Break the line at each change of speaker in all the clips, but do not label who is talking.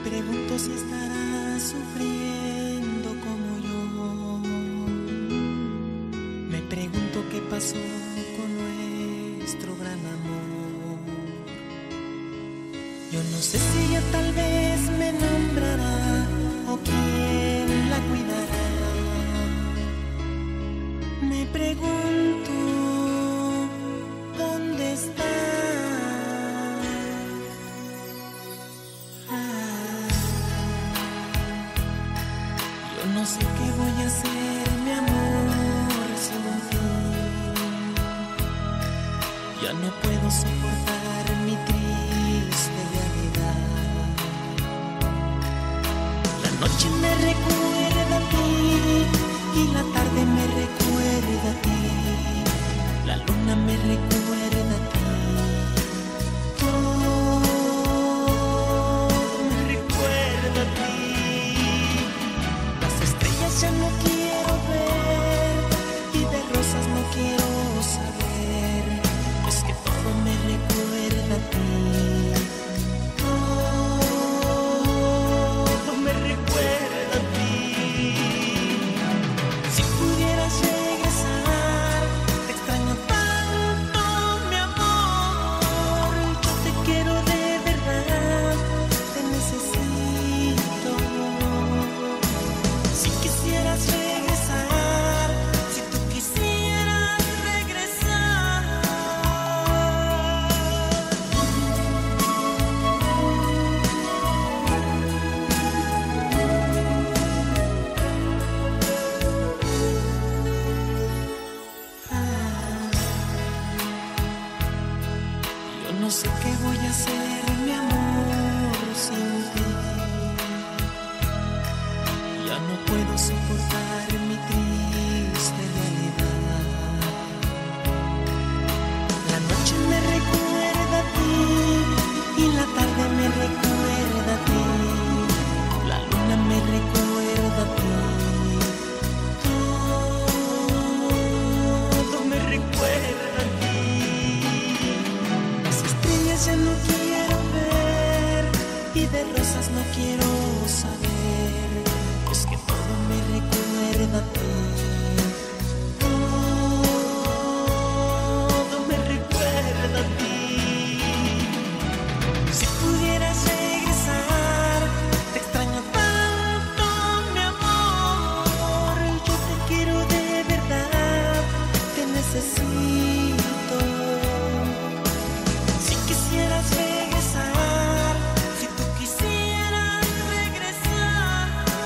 pregunto si estarás sufriendo como yo. Me pregunto qué pasó con nuestro gran amor. Yo no sé si ella tal vez me nombrará o quién la cuidará. Me pregunto dónde está. Yo no sé qué voy a hacer, mi amor, sin ti. Ya no puedo soportar mi triste realidad. La noche me recuerda a ti y la tarde me recuerda a ti. La luna me recuerda a ti. Todo me recuerda a ti. Las estrellas ya no quiero ver y de rosas no quiero saber. Es que todo me recuerda a ti. Todo me recuerda a ti. Si pudieras regresar, te extraño tanto, mi amor. Yo te quiero de verdad, te necesito. Si quisieras regresar, si tú quisieras regresar. Yo no sé qué voy a hacer, mi amor, sin ti. Ya no puedo soportar mi triste realidad. La noche me recuerda a ti y la tarde me recuerda a ti. La luna me recuerda a ti. Todo me recuerda a ti. Las estrellas ya no quiero ver y de rosas no quiero saber. Es que todo me recuerda a ti. Todo me recuerda a ti. Si pudieras regresar, te extraño tanto, mi amor. Yo te quiero de verdad, te necesito. Si quisieras regresar, si tú quisieras regresar.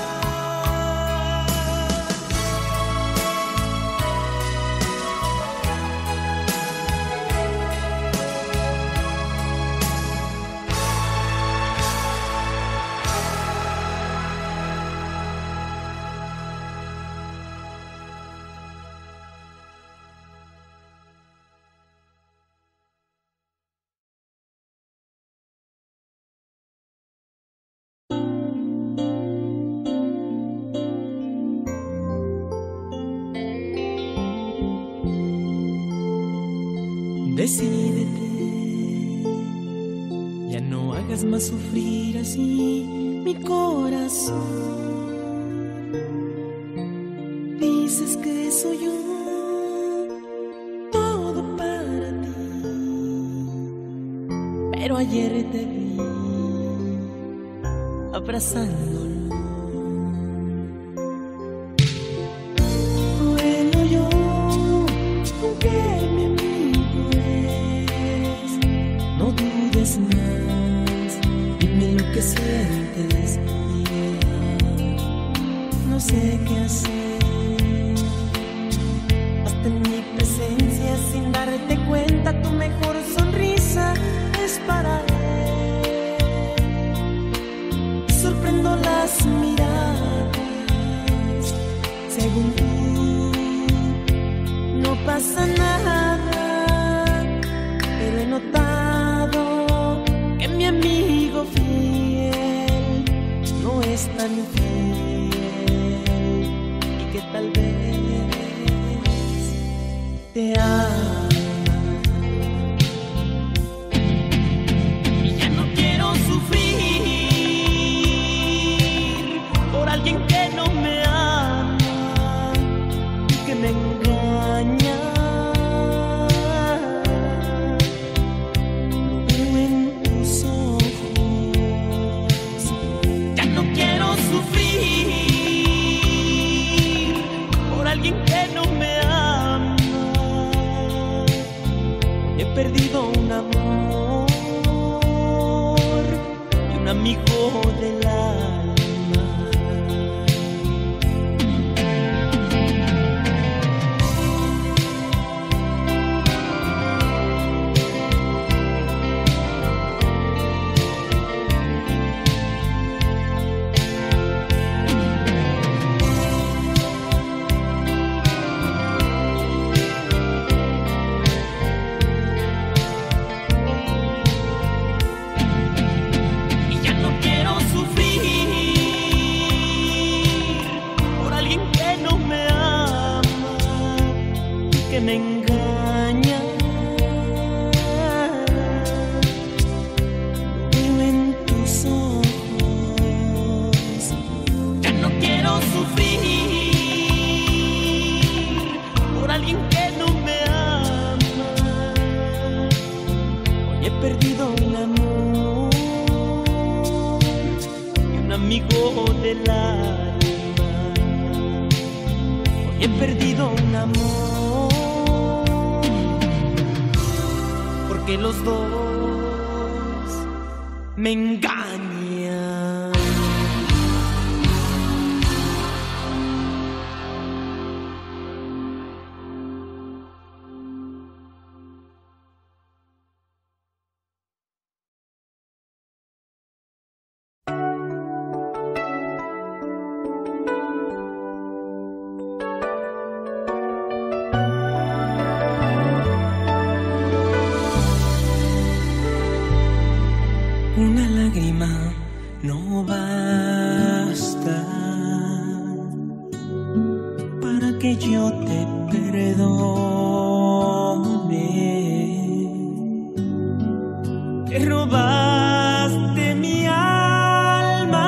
Decídete, ya no hagas más sufrir así mi corazón. Dices que soy yo todo para ti, pero ayer te vi abrazándolo. Bueno, yo, aunque mi amigo es, no dudes más, dime lo que sientes, no sé qué hacer. Hasta en mi presencia, sin darte cuenta, tu mejor sonrisa es para él. Sorprendo las miradas, según tú no pasa nada, pero he notado que mi amigo fiel no es tan fiel y que tal vez te ama. Y ya no quiero sufrir perdido un amor y un amigo del alma. Me engaña, veo en tus ojos. Ya no quiero sufrir por alguien que no me ama. Hoy he perdido un amor y un amigo del alma. Hoy he perdido un amor porque los dos me engañan. Una lágrima no basta para que yo te perdone. Te robaste mi alma,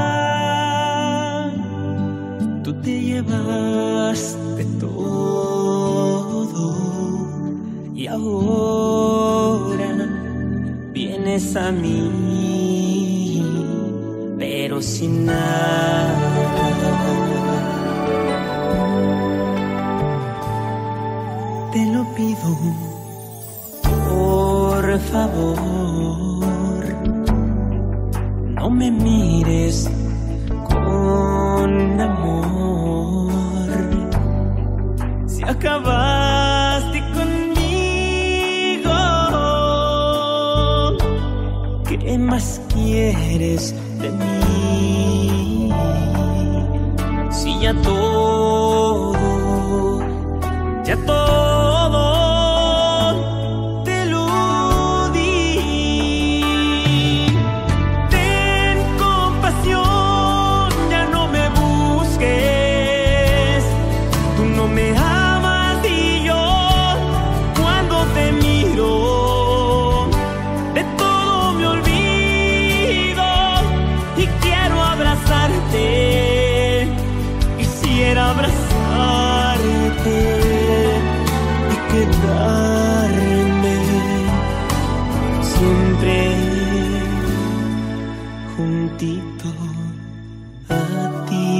tú te llevaste todo y ahora vienes a mí, pero sin nada. Te lo pido, por favor, no me mires con amor. Si acabaste conmigo, ¿qué más quieres de mí? Si ya todo te lo di. Ten compasión, ya no me busques. Tú no me amas y yo cuando te miro de todo me olvido y quiero abrazarte. Quisiera abrazarte y quedarme siempre juntito a ti.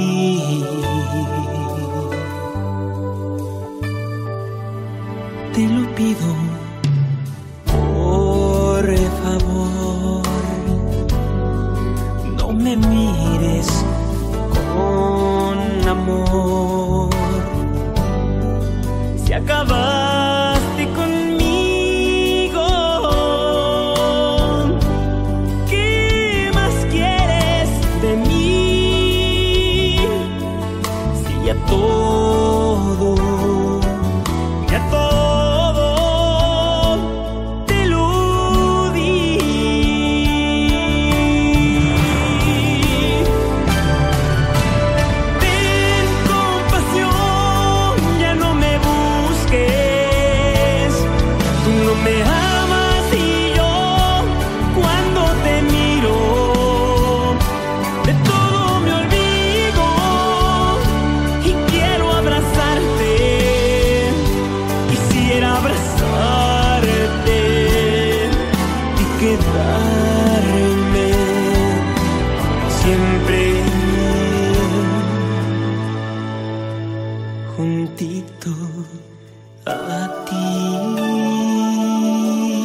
Te lo pido, por favor, no me mires con amor. Si acabaste conmigo, ¿qué más quieres de mí? Si ya todo te lo di. Ten compasión, ya no me busques. Tú no me amas y yo cuando te miro de todo me olvido y quiero abrazarte. Quisiera abrazarte y quedarme siempre juntito a ti.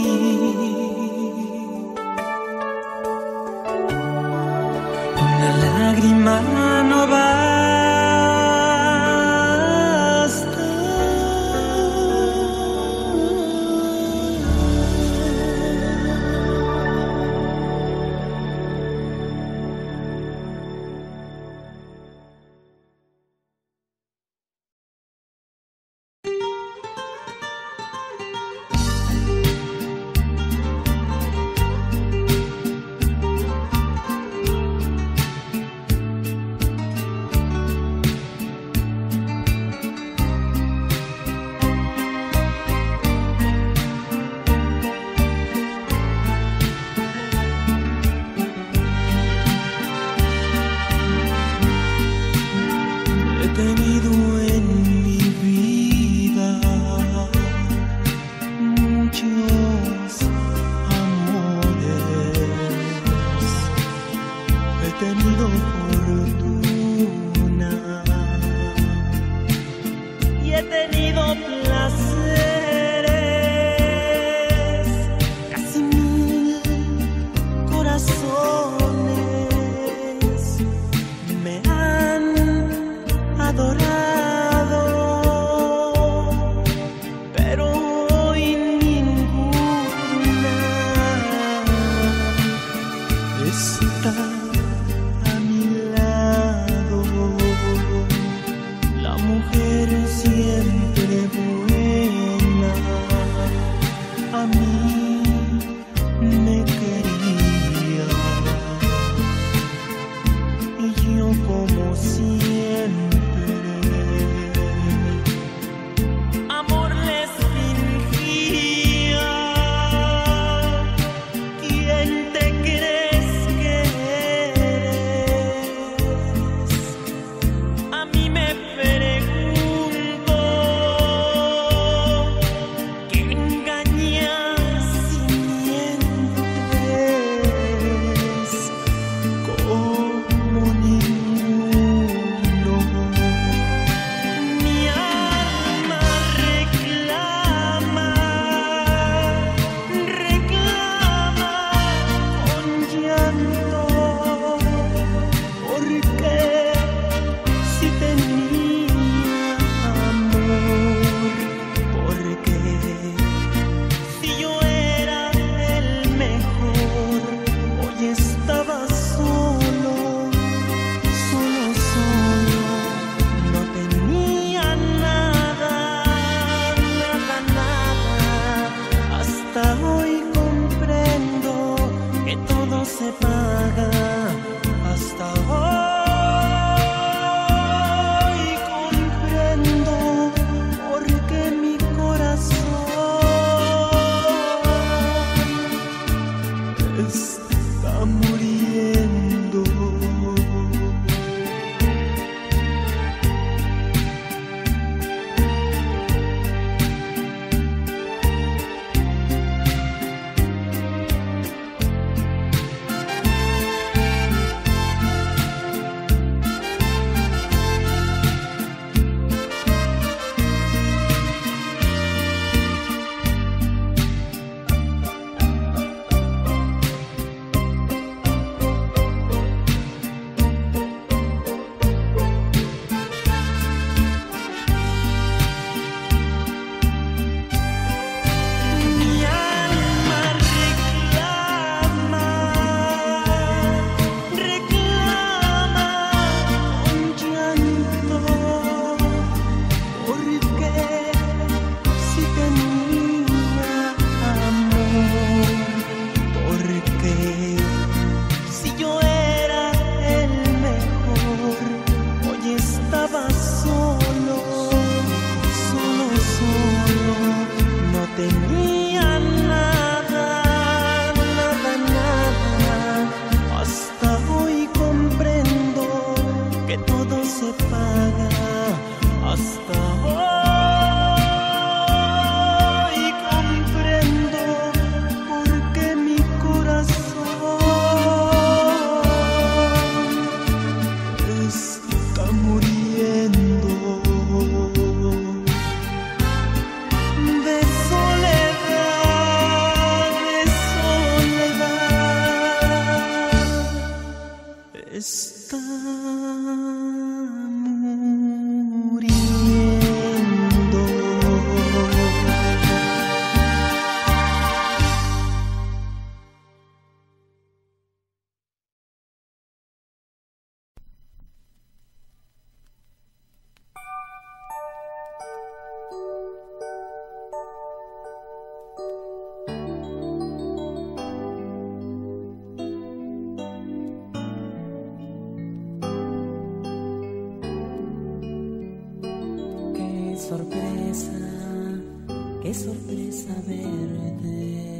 qué sorpresa verte.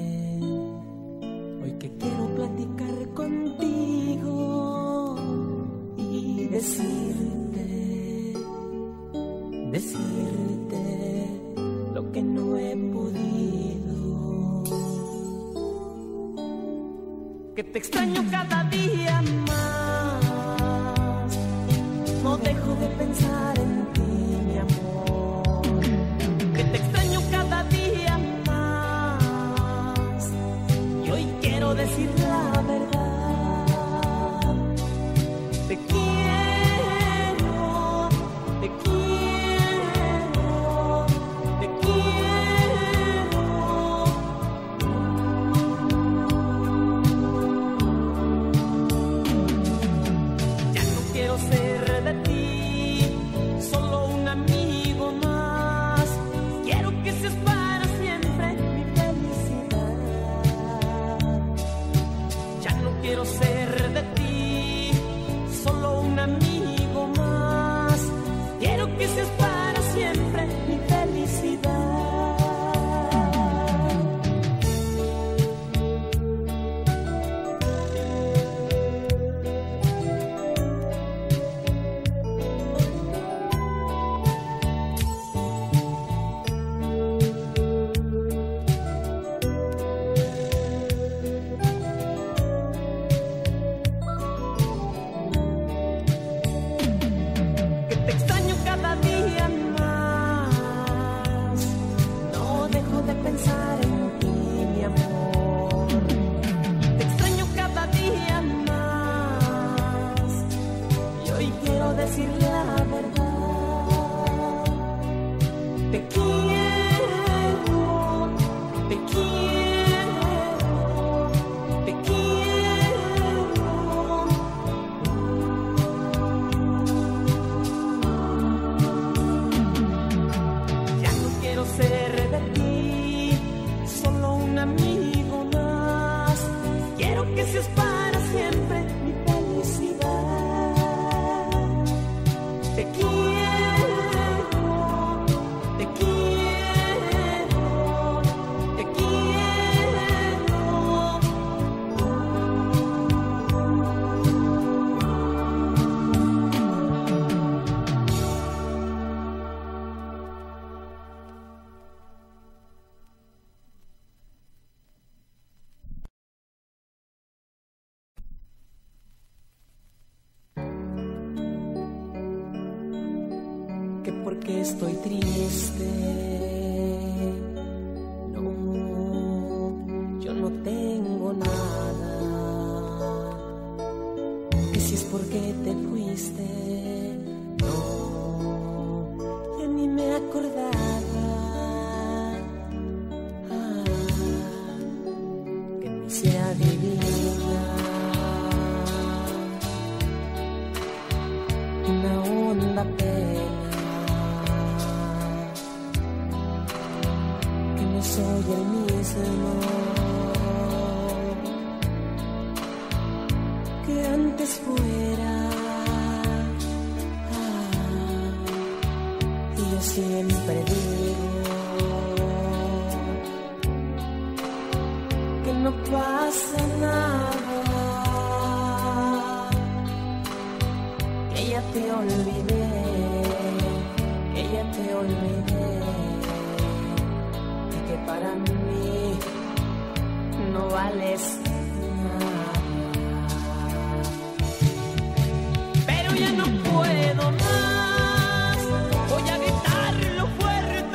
Hoy que quiero platicar contigo y decirte lo que no he podido. Que te extraño cada día más, no dejo de pensar en ti, mi amor. Que te extraño cada día más y hoy quiero decir la verdad. Te quiero, te quiero, te quiero. Ya no quiero ser de ti solo un amigo más. Quiero que seas para siempre mi felicidad. Ya no quiero ser de ti solo un amigo más. Quiero que seas para siempre mi felicidad. Que te extraño cada día más, no dejo de pensar en ti, mi amor. Te extraño cada día más y hoy quiero decir la verdad. Te quiero, te quiero, te quiero. Ya no quiero ser de ti solo un amigo más. Quiero que seas para siempre mi felicidad. Te quiero, te quiero, te quiero. Que porque estoy triste, no, yo no tengo nada. Que si es porque te fuiste, no, ya ni me acordaba. Que ni se adivina una honda pena. Que no soy el mismo que antes fuera. Y yo siempre digo que no pasa nada, que ya te olvidé, que ya te olvidé, y que para mí no vales nada. Pero ya no puedo más, voy a gritarlo fuerte.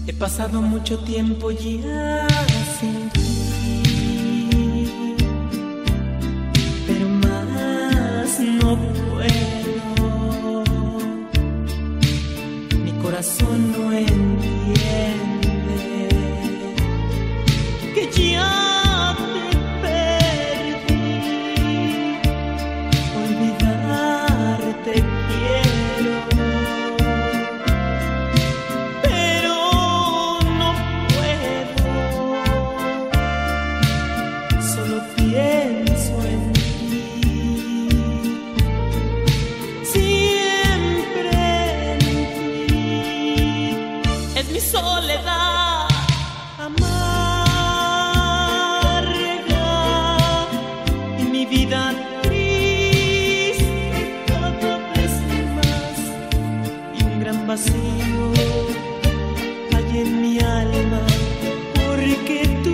He pasado mucho tiempo ya sin ti, pero más no puedo. Mi corazón no entiende que ya te perdí. Olvidarte quiero, pienso en ti, siempre en ti. Es mi soledad amarga y mi vida triste cada vez más, y un gran vacío hay en mi alma porque tú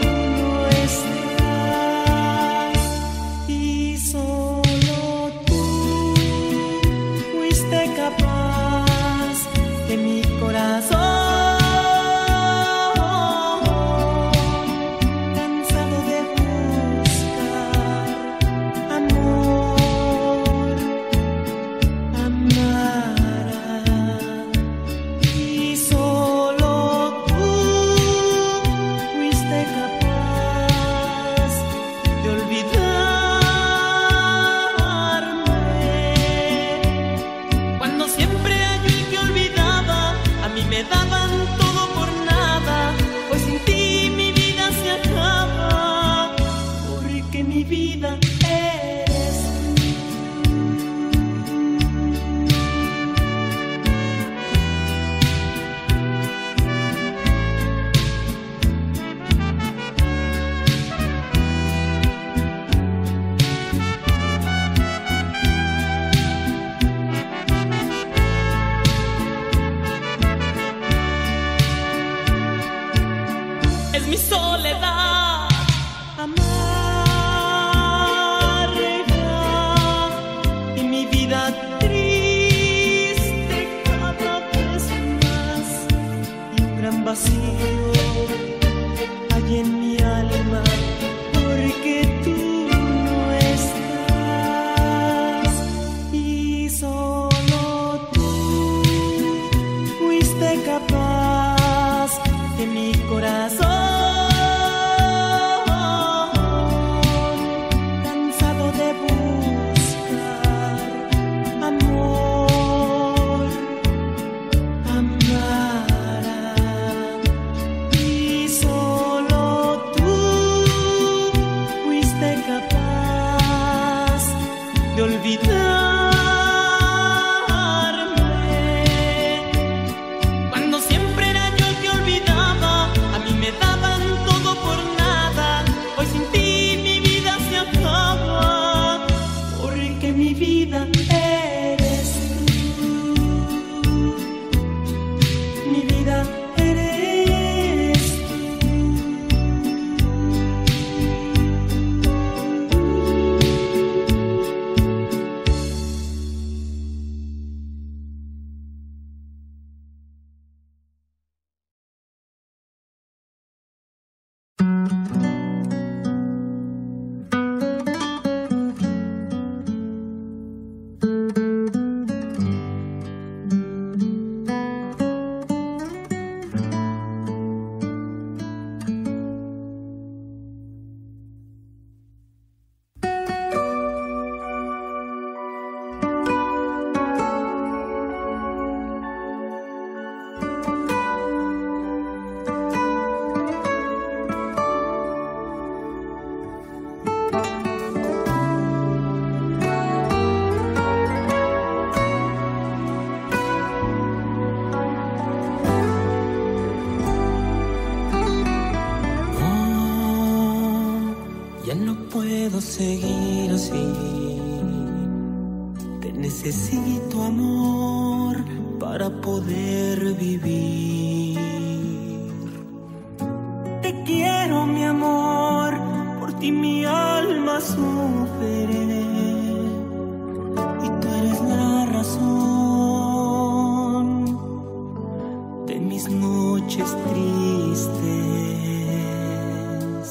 capaz de mi corazón, cansado de buscar amor, amará, y solo tú fuiste capaz de olvidar. Me daban todo por nada, pues sin ti mi vida se acaba, porque mi vida eres mi soledad amarga y mi vida triste cada vez más, y un gran vacío hay en mi alma porque tú no estás, y solo tú fuiste capaz de mi corazón. De olvidarme, cuando siempre era yo el que olvidaba, a mí me daban todo por nada, hoy sin ti mi vida se acaba, porque mi vida eres tú, mi vida eres tú. puedo seguir así. Te necesito, amor, para poder vivir. Te quiero, mi amor, por ti mi alma sufre. Y tú eres la razón de mis noches tristes.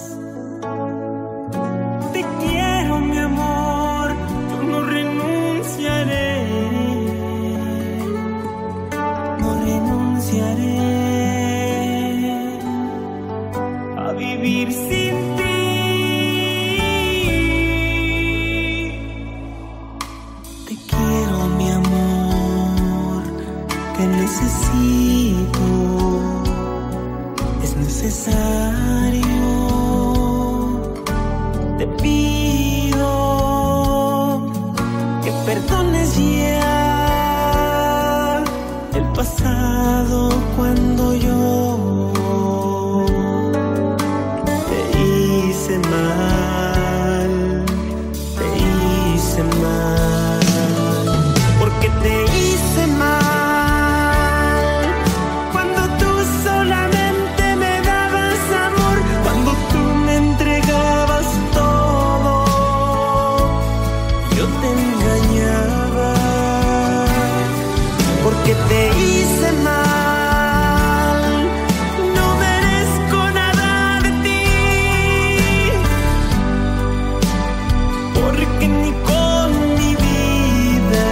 Te quiero, mi amor, yo no renunciaré. No renunciaré a vivir sin ti. Te quiero, mi amor, te necesito. Es necesario. Te pido que perdones ya el pasado cuando yo te hice mal, te hice mal, porque te hice mal cuando tú solamente me dabas amor, cuando tú me entregabas todo, yo te engañaba, porque te hice mal, no merezco nada de ti, porque ni con mi vida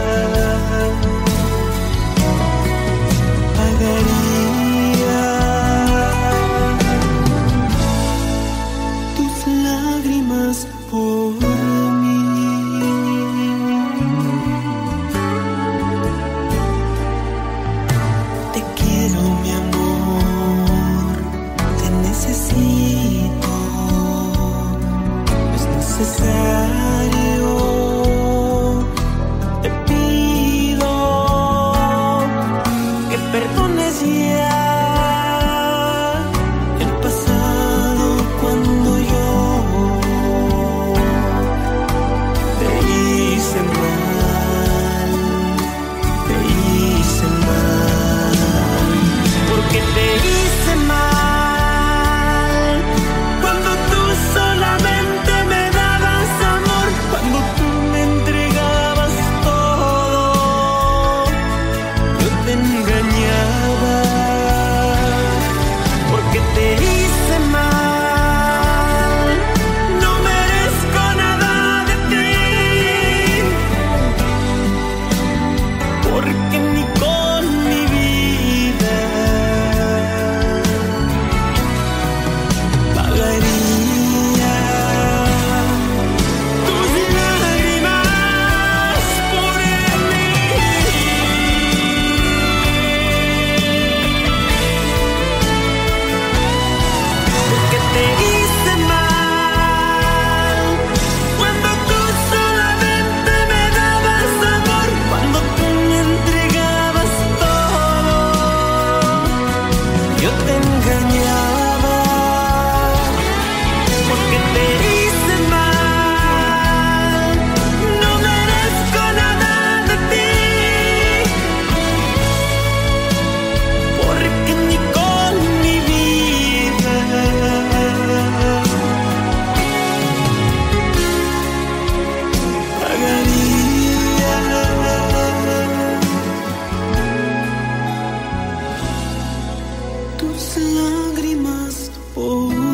pagaría tus lágrimas por mí. Te quiero, mi amor, te necesito. Es necesario. Te pido que perdones ya el pasado cuando yo te hice mal, te hice mal, porque te hice mal cuando tú solamente me dabas amor, cuando tú me entregabas todo, yo te engañaba, porque te hice mal, no merezco nada de ti, porque ni con mi vida pagaría tus lágrimas por mí. Porque te hice mal cuando tú solamente me dabas amor, cuando tú me entregabas todo, yo te engañaba, porque te hice mal, no merezco nada de ti, porque ni con mi vida pagaría tus lágrimas por mí.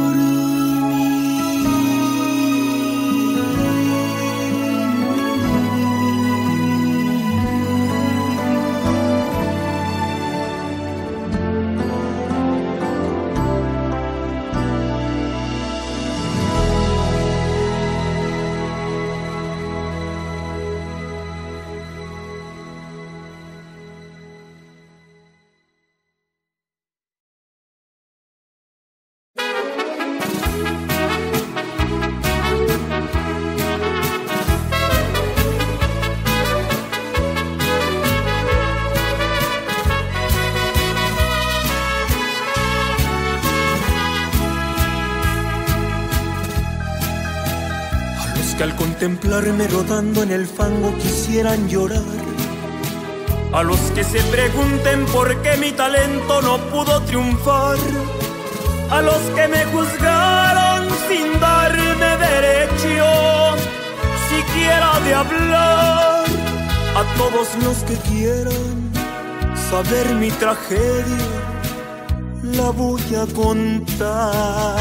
Que al contemplarme rodando en el fango quisieran llorar, a los que se pregunten por qué mi talento no pudo triunfar, a los que me juzgaron sin darme derecho siquiera de hablar, a todos los que quieran saber mi tragedia, la voy a contar.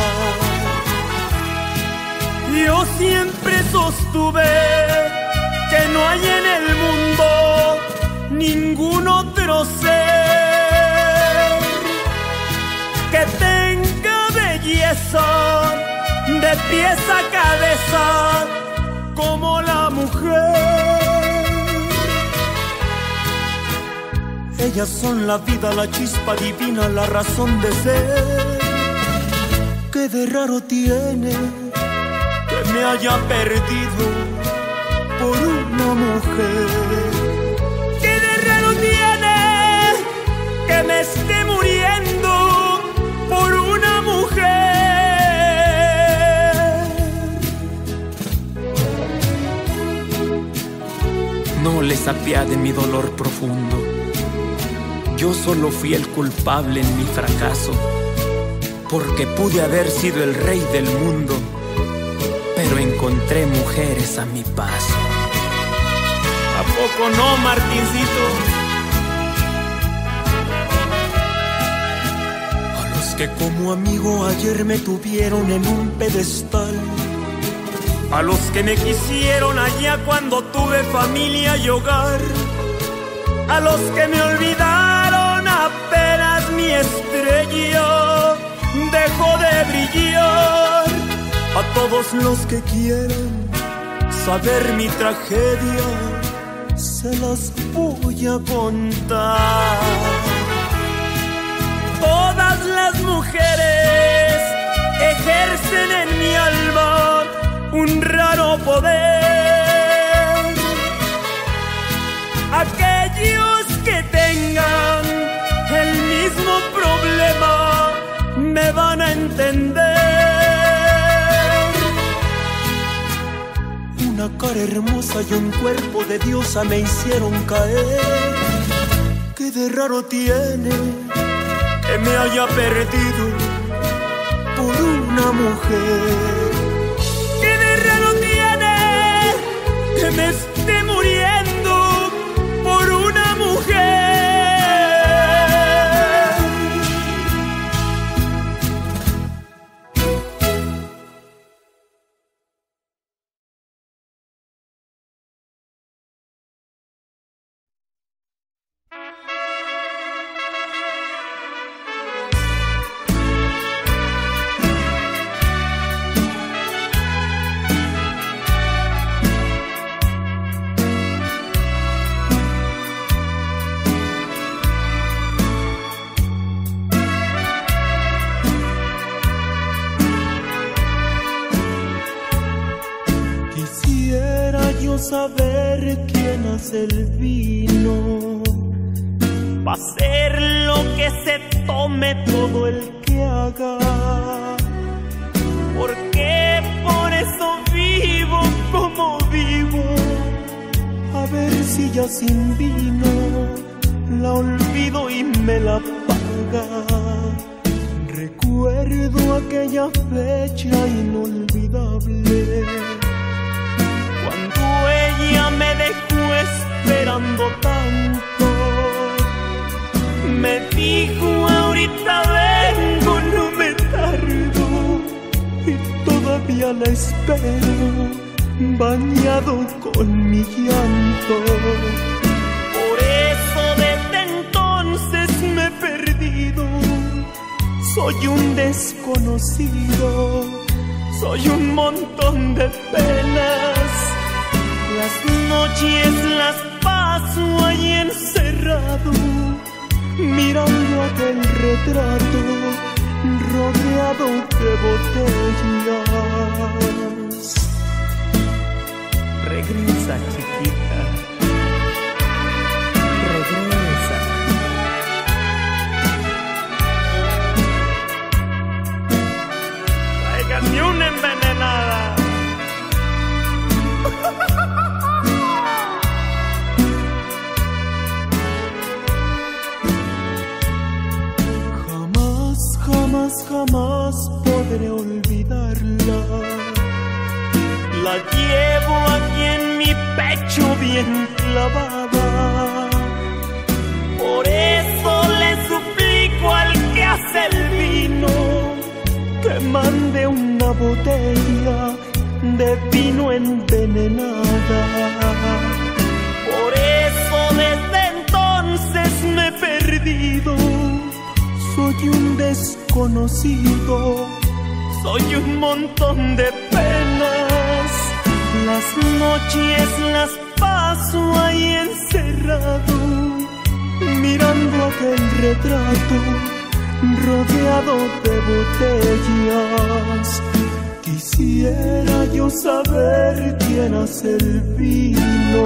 Yo siempre sostuve que no hay en el mundo ningún otro ser que tenga belleza de pies a cabeza como la mujer. Ellas son la vida, la chispa divina, la razón de ser. ¿Qué de raro tiene que me haya perdido por una mujer? ¿Qué de raro tiene que me esté muriendo por una mujer? No les apiade mi dolor profundo. Yo solo fui el culpable en mi fracaso, porque pude haber sido el rey del mundo, pero encontré mujeres a mi paso. ¿A poco no, Martincito? A los que como amigo ayer me tuvieron en un pedestal, a los que me quisieron allá cuando tuve familia y hogar, a los que me olvidaron apenas mi estrella dejó de brillar, a todos los que quieran saber mi tragedia, se las voy a contar. Todas las mujeres ejercen en mi alma un raro poder. Aquellos que tengan el mismo problema me van a entender. Una cara hermosa y un cuerpo de diosa me hicieron caer. ¿Qué de raro tiene que me haya perdido por una mujer? ¿Qué de raro tiene que me esté muriendo por una mujer? Saber quién hace el vino, va a ser lo que se tome todo el que haga, porque por eso vivo como vivo, a ver si ya sin vino la olvido y me la paga. Recuerdo aquella fecha inolvidable, cuando ella me dejó esperando tanto. Me dijo ahorita vengo, no me tardo, y todavía la espero, bañado con mi llanto. Por eso desde entonces me he perdido, soy un desconocido, soy un montón de penas. Las noches las paso ahí encerrado, mirando aquel retrato, rodeado de botellas. Regresa, chiquita, regresa. Tráiganme una envenenada. Jamás podré olvidarla. La llevo aquí en mi pecho bien clavada. Por eso le suplico al que hace el mande una botella de vino envenenada. Por eso desde entonces me he perdido. Soy un desconocido, soy un montón de penas. Las noches las paso ahí encerrado, mirando aquel retrato rodeado de botellas. Quisiera yo saber quién hace el vino.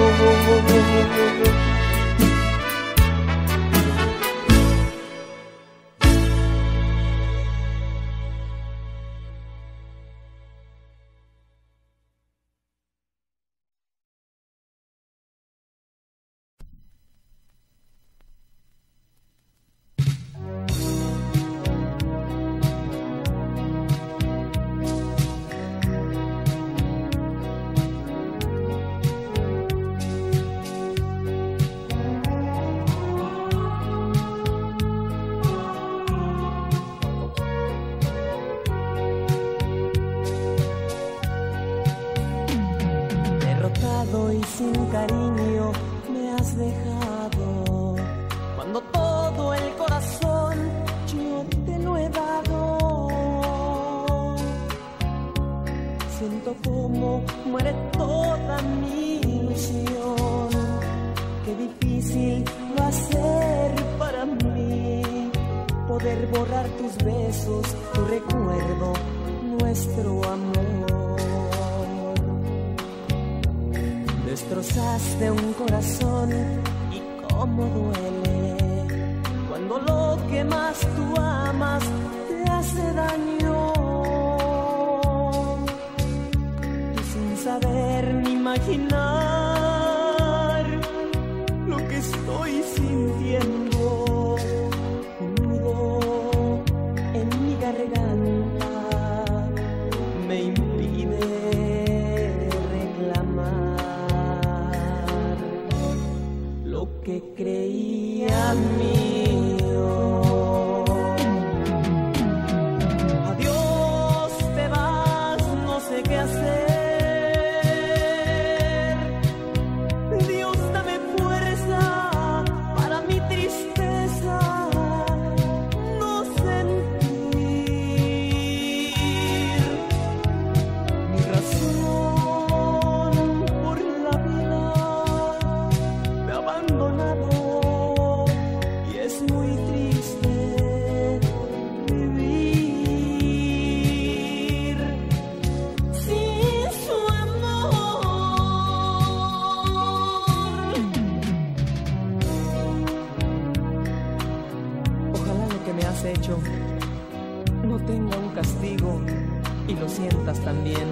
Y sin cariño me has dejado, cuando todo el corazón yo te lo he dado. Siento como muere toda mi ilusión. Qué difícil va a ser para mí poder borrar tus besos, tu recuerdo, nuestro amor. Destrozaste un corazón y cómo duele cuando lo que más tú amas te hace daño. Tú sin saber ni imaginar lo que estoy sintiendo, un nudo en mi garganta me impide que creía mío. Adiós, te vas, no sé qué hacer. Dios, dame fuerza para mi tristeza, no sentir. Mi razón por la vida me abandona. Y es muy triste vivir sin su amor. Ojalá lo que me has hecho no tenga un castigo y lo sientas también,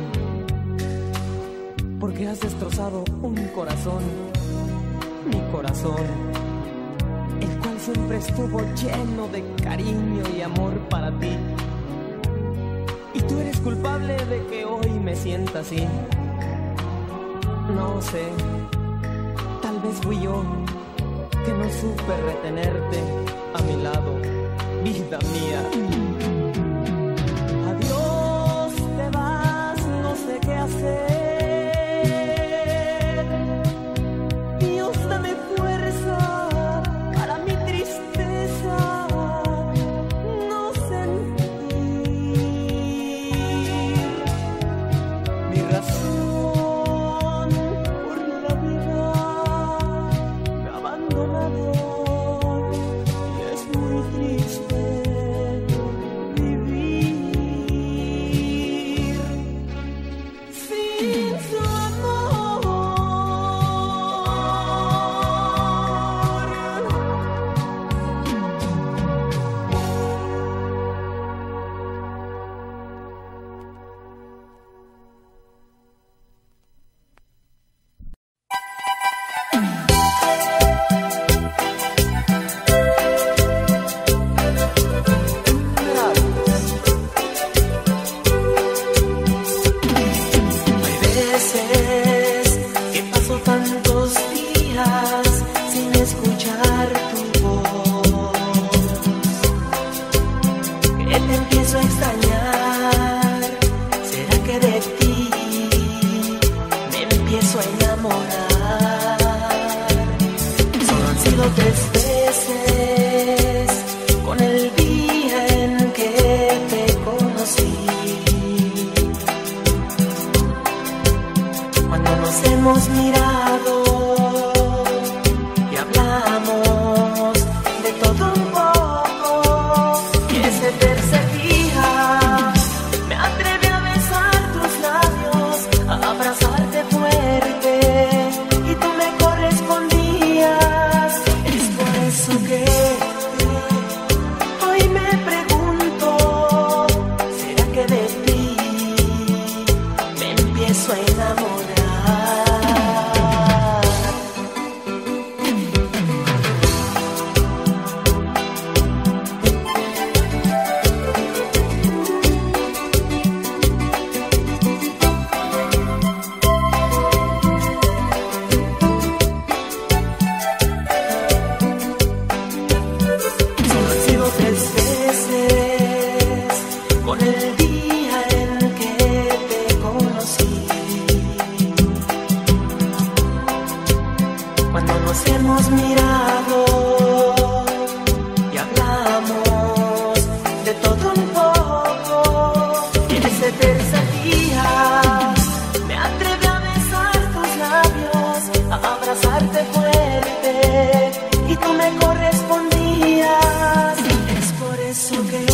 porque has destrozado un corazón, mi corazón, el cual siempre estuvo lleno de cariño y amor para ti. Y tú eres culpable de que hoy me sienta así. No sé, tal vez fui yo que no supe retenerte a mi lado, vida mía. Adiós, te vas, no sé qué hacer. Triste por el día en que te conocí. Cuando nos hemos mirado y hablamos de todo un poco, y en ese tercer día me atreví a besar tus labios, a abrazarte fuerte, y tú me correspondías. Es por eso que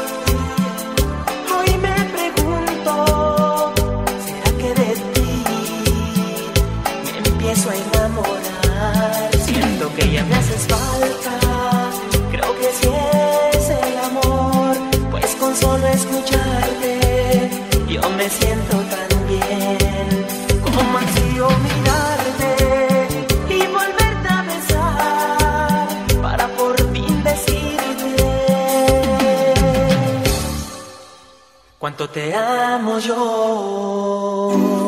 hoy me pregunto, ¿será que de ti me empiezo a enamorar? Siento que ya me haces falta, creo que sí es el amor, pues con solo escucharte yo me siento tan bien. Como ansío mirarte y volverte a besar para por fin decirte cuánto te amo yo.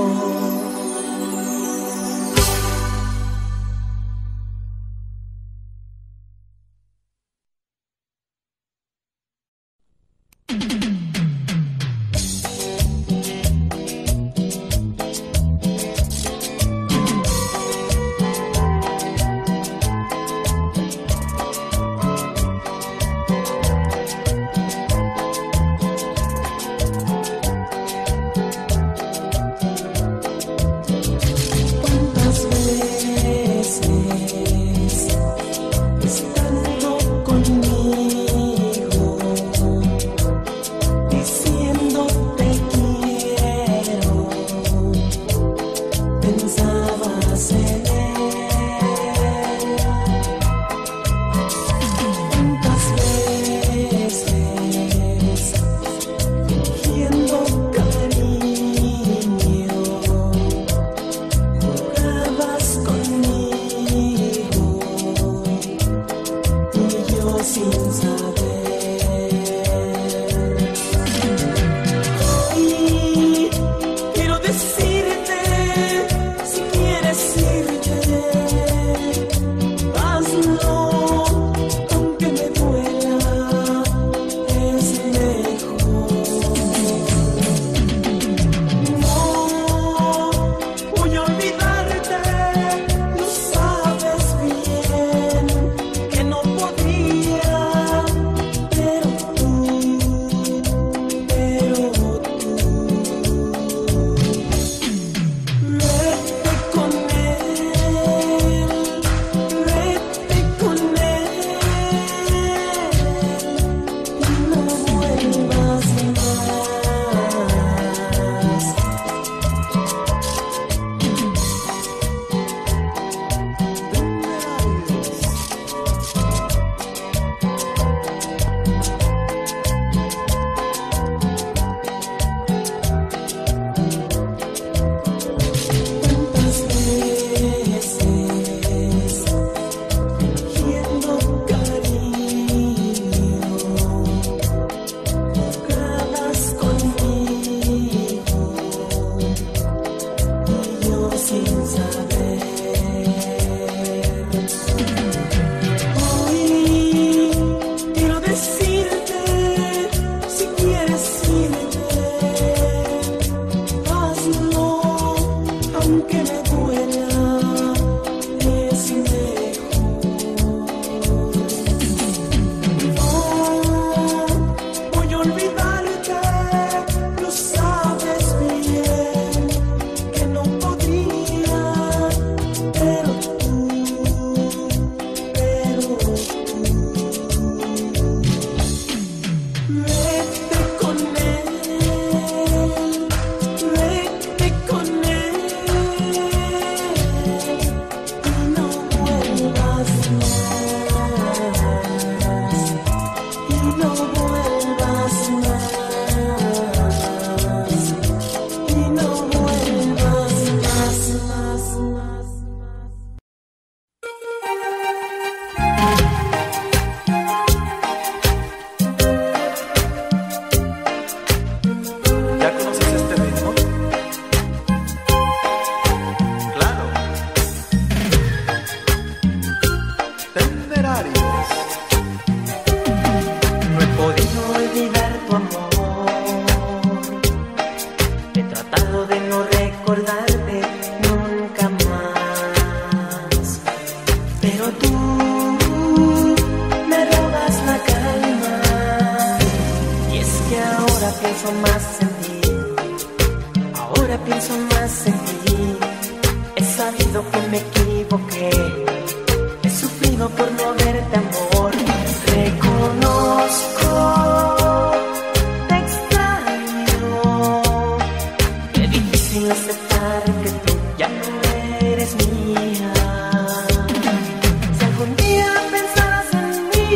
que ahora pienso más en ti, ahora pienso más en ti. He sabido que me equivoqué, he sufrido por no verte, amor. Reconozco, te extraño. Qué difícil aceptar que tú ya no eres mía. Si algún día pensaras en mí,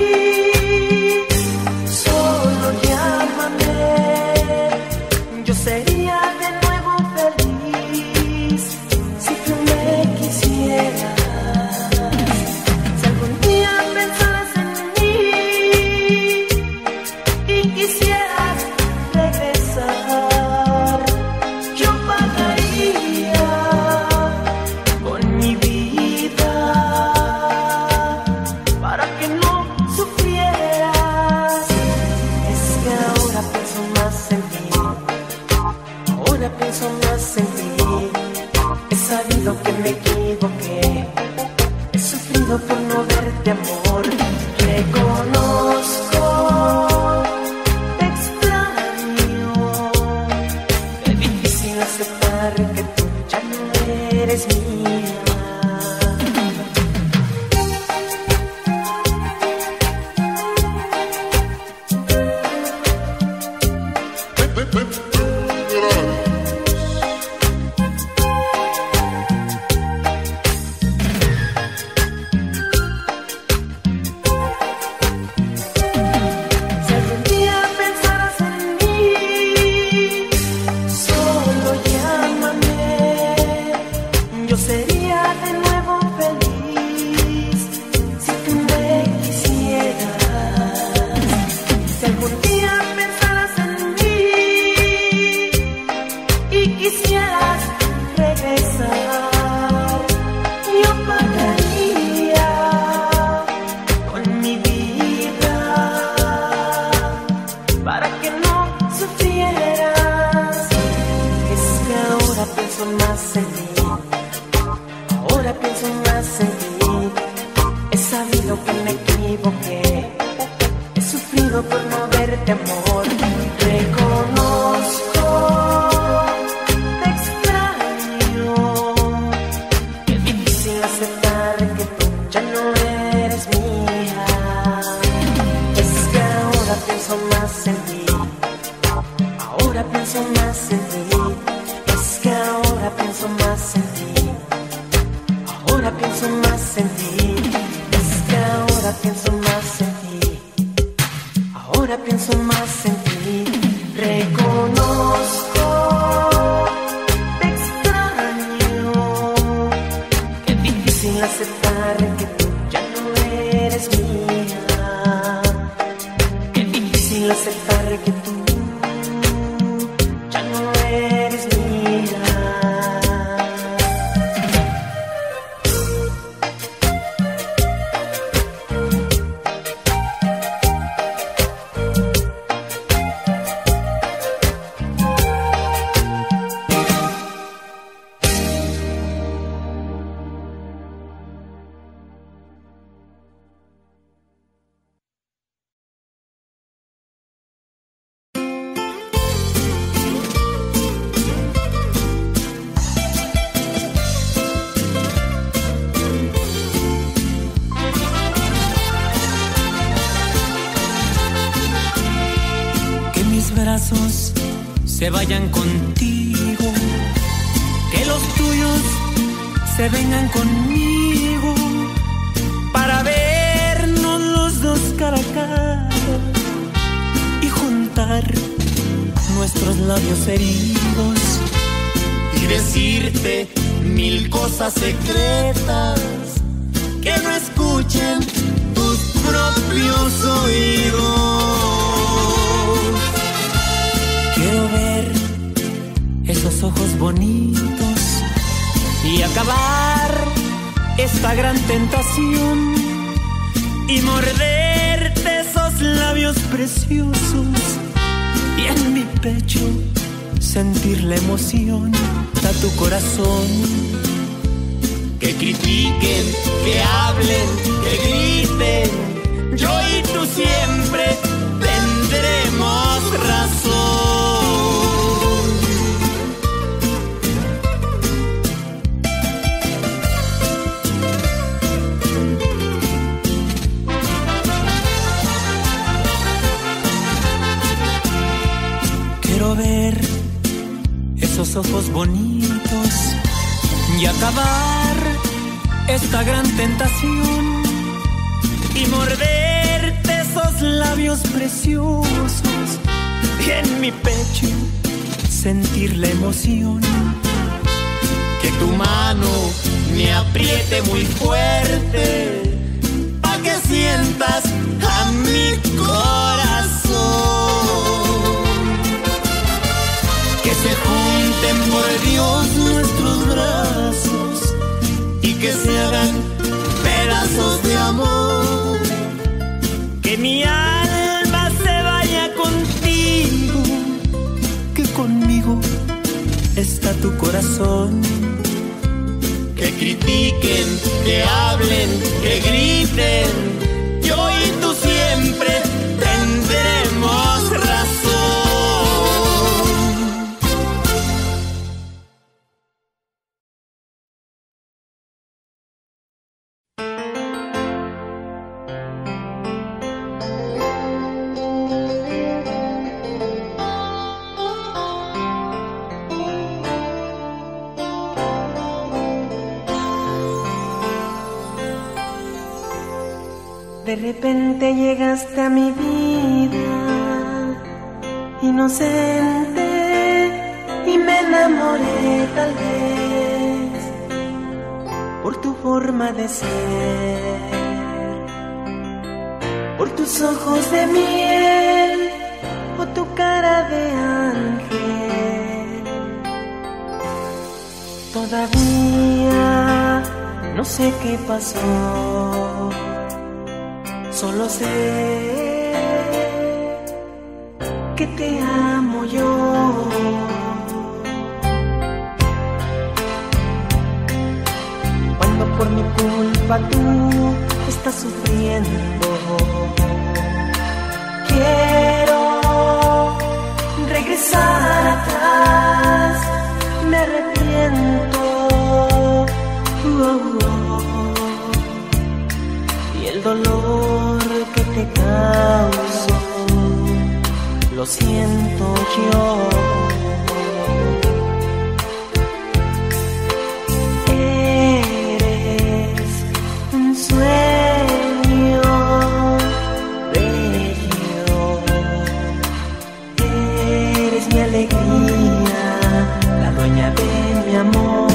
solo llámame. Yo sería de nuevo feliz si tú me quisieras. Si algún día pensaras en mí y quisieras regresar, yo pagaría con mi vida para que no sufrieras. Es que ahora pienso más en ti, ahora pienso más en ti. He sabido que me equivoqué, he sufrido por no verte, amor. Reconozco, te extraño. Qué difícil aceptar que tú ya no eres mía. Si algún día pensaras en mí, solo llámame. Yo sería de nuevo feliz si tú me quisieras. Si algún día pensaras en mí y quisieras regresar, yo pagaría con mi vida para que no sufrieras. Es que ahora pienso más en ti, ahora pienso más en ti. He sabido que me equivoqué, he sufrido por no verte, amor. Reconozco, te extraño. Qué difícil aceptar que tú ya no eres mía. Es que ahora pienso más en ti, ahora pienso más en ti. Es que ahora pienso más en ti, ahora pienso más en ti. Es que ahora pienso más en ti, ahora pienso más en ti. Reconozco, te extraño. Qué difícil aceptar que tú ya no eres mía. Qué difícil aceptar que tú ya no eres mía. Que mis brazos se vayan contigo, que los tuyos se vengan conmigo, para vernos los dos cara a cara y juntar nuestros labios heridos y decirte mil cosas secretas que no escuchen tus propios oídos. Quiero ver esos ojos bonitos y acabar esta gran tentación y morderte esos labios preciosos y en mi pecho sentir la emoción a tu corazón. Que critiquen, que hablen, que griten, yo y tú siempre tendremos razón. quiero ver esos ojos bonitos y acabar esta gran tentación y morderte esos labios preciosos y en mi pecho sentir la emoción. Que tu mano me apriete muy fuerte pa' que sientas a mi corazón. Que se junten por Dios nuestros brazos y que se hagan pedazos de amor. Que mi alma se vaya contigo, que conmigo está tu corazón. Que critiquen, que hablen, que griten, yo y tú siempre tendremos razón.
De repente llegaste a mi vida, inocente, y me enamoré tal vez por tu forma de ser, por tus ojos de miel o tu cara de ángel. Todavía no sé qué pasó, solo sé que te amo yo. Cuando por mi culpa tú estás sufriendo, quiero regresar atrás, me arrepiento. Y el dolor que te causo, lo siento yo. Eres un sueño bello, eres mi alegría, la dueña de mi amor.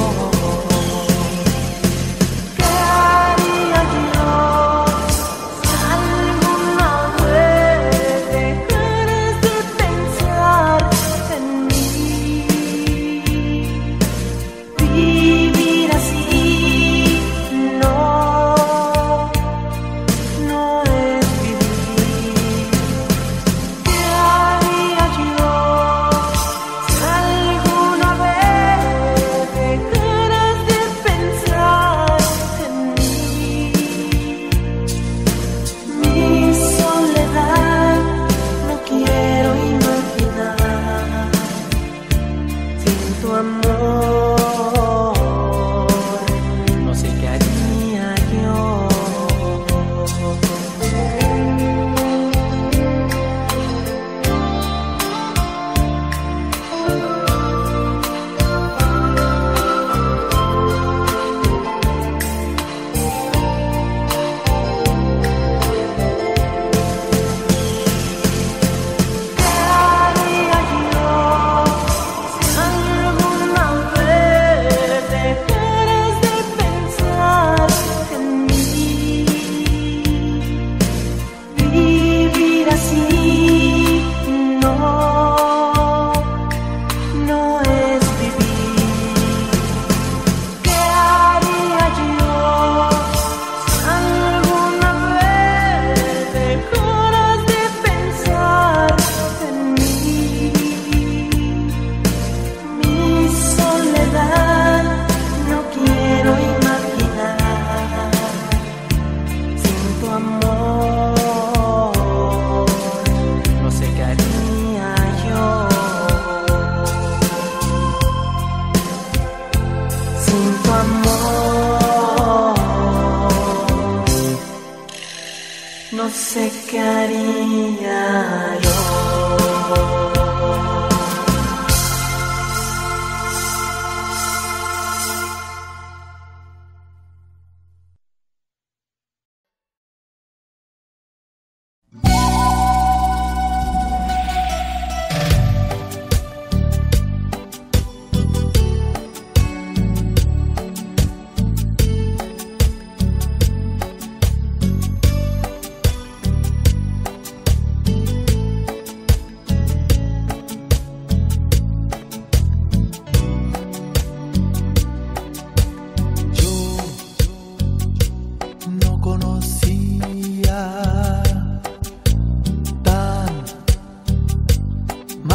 No sé qué haría yo.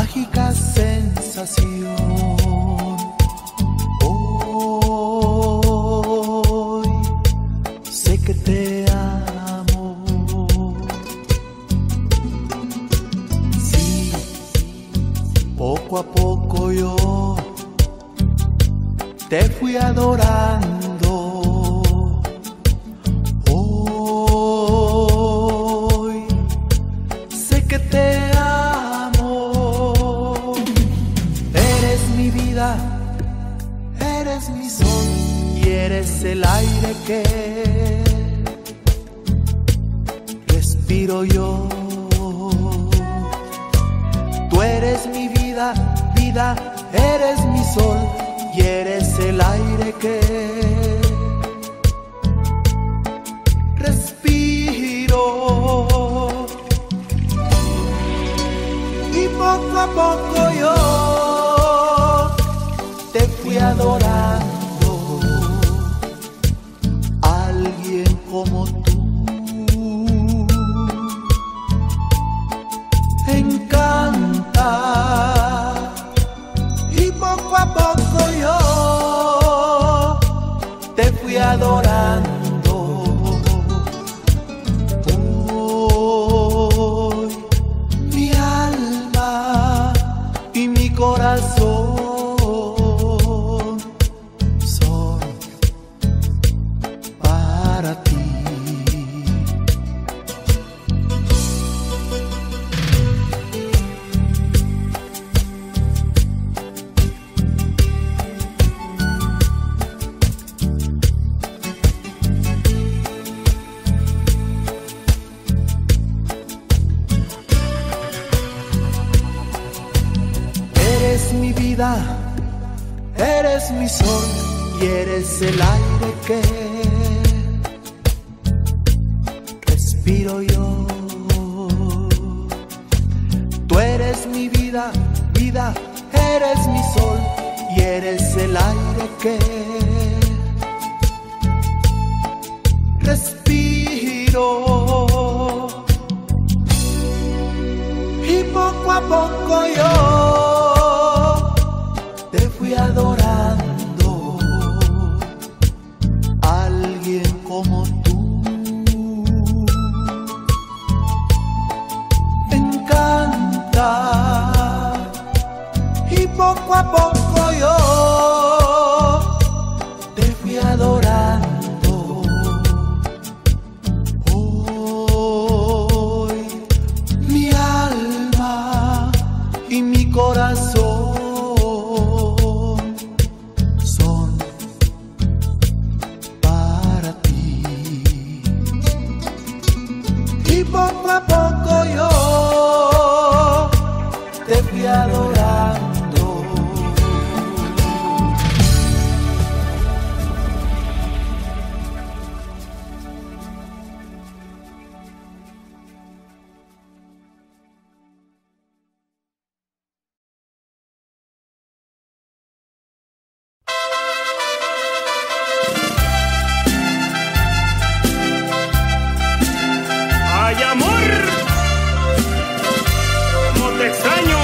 mágica sensación. Hoy sé que te amo. Sí, poco a poco yo te fui adorando. Hoy sé que te amo. Eres mi vida, eres mi sol y eres el aire que respiro yo. Tú eres mi vida, vida, eres mi sol y eres el aire que respiro. Y poco a poco yo te fui adorando. Alguien como tú encanta. Y poco a poco yo te fui adorando. Hoy mi alma y mi corazón son para ti. Eres mi vida, eres mi sol y eres el aire que respiro yo. Tú eres mi vida, vida, eres mi sol y eres el aire que respiro. Y poco a poco yo te fui adorando. Alguien como tú encanta. Y poco a poco yo te fui adorando. Hoy mi alma y mi corazón son para ti. Y poco a poco yo te fui adorando.
¡Ay, amor! ¿Cómo te extraño?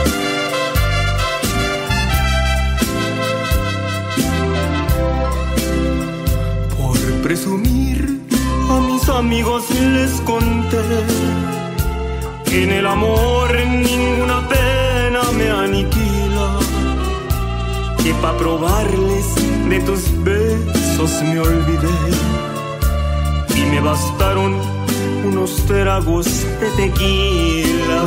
Por presumir, a mis amigos les conté que en el amor ninguna pena me aniquila, que pa' probarles de tus besos me olvidé y me bastaron unos tragos de tequila.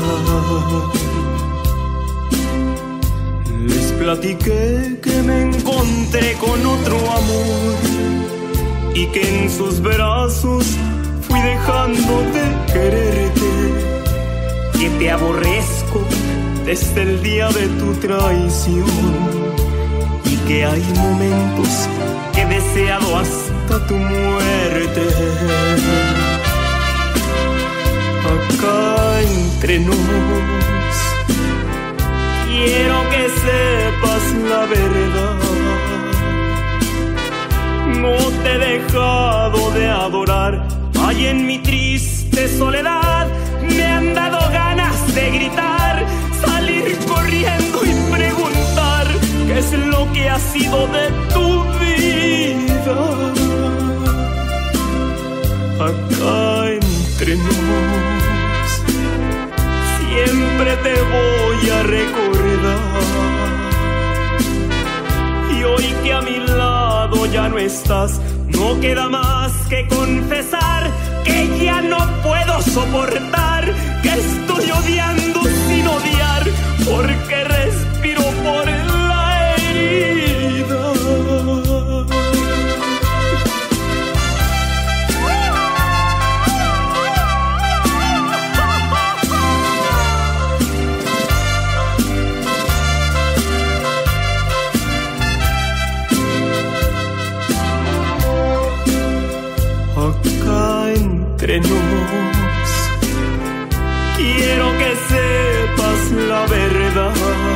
Les platiqué que me encontré con otro amor y que en sus brazos fui dejando de quererte, que te aborrezco desde el día de tu traición y que hay momentos que he deseado hasta tu muerte. Acá entre nos, quiero que sepas la verdad. No te he dejado de adorar. Ay, en mi triste soledad me han dado ganas de gritar, salir lo que ha sido de tu vida. Acá entre nos, siempre te voy a recordar. Y hoy que a mi lado ya no estás, no queda más que confesar que ya no puedo soportar, que estoy odiando sin odiar, porque respiro por la herida. Acá entre nos, quiero que sepas la verdad.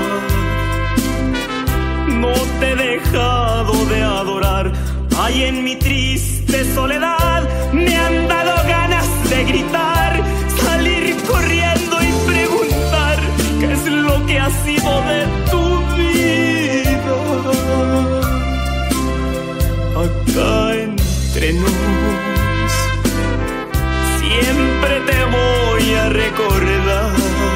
No te he dejado de adorar. Ay, en mi triste soledad me han dado ganas de gritar, salir corriendo y preguntar qué es lo que ha sido de tu vida. Acá entre nos, siempre te voy a recordar.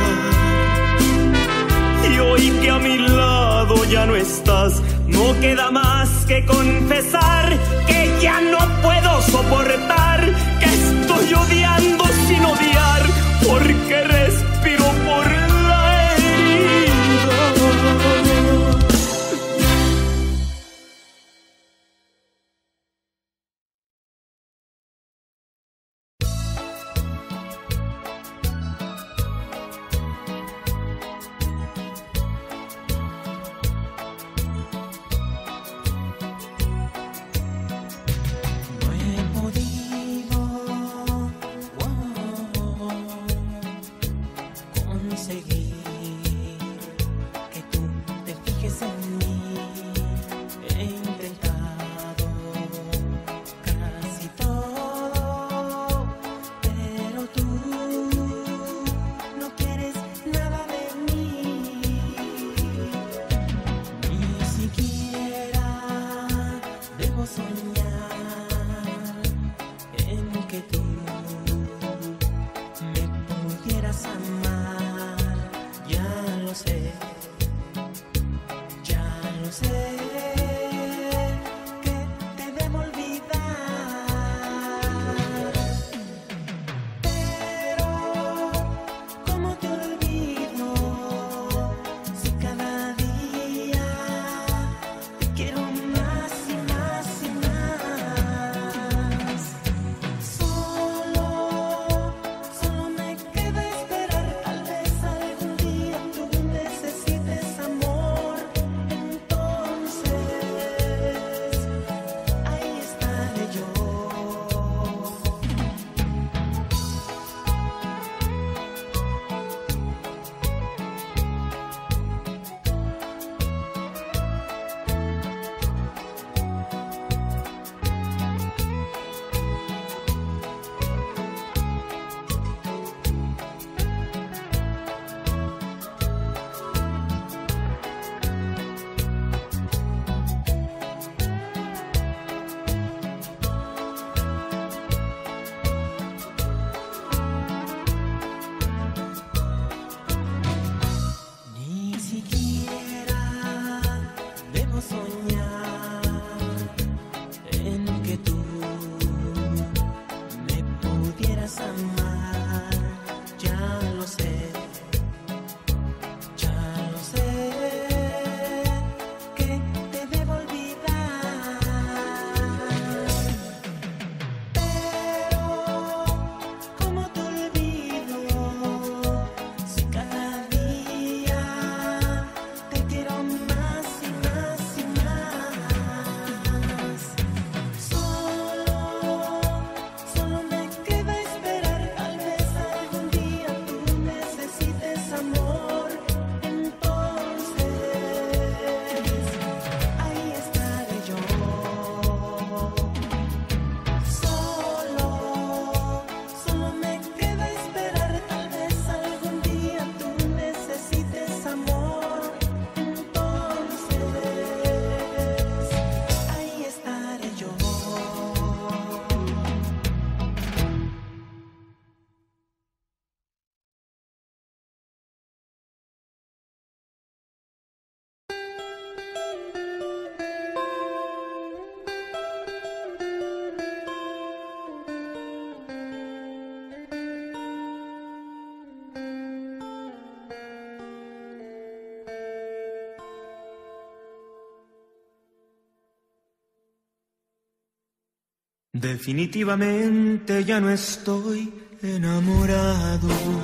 Y hoy que a mi lado ya no estás, no queda más que confesar que ya no puedo soportar, que estoy odiando sin odiar, porque respiro por la herida.
Solo me queda esperar, tal vez algún día tú necesites.
Definitivamente ya no estoy enamorado.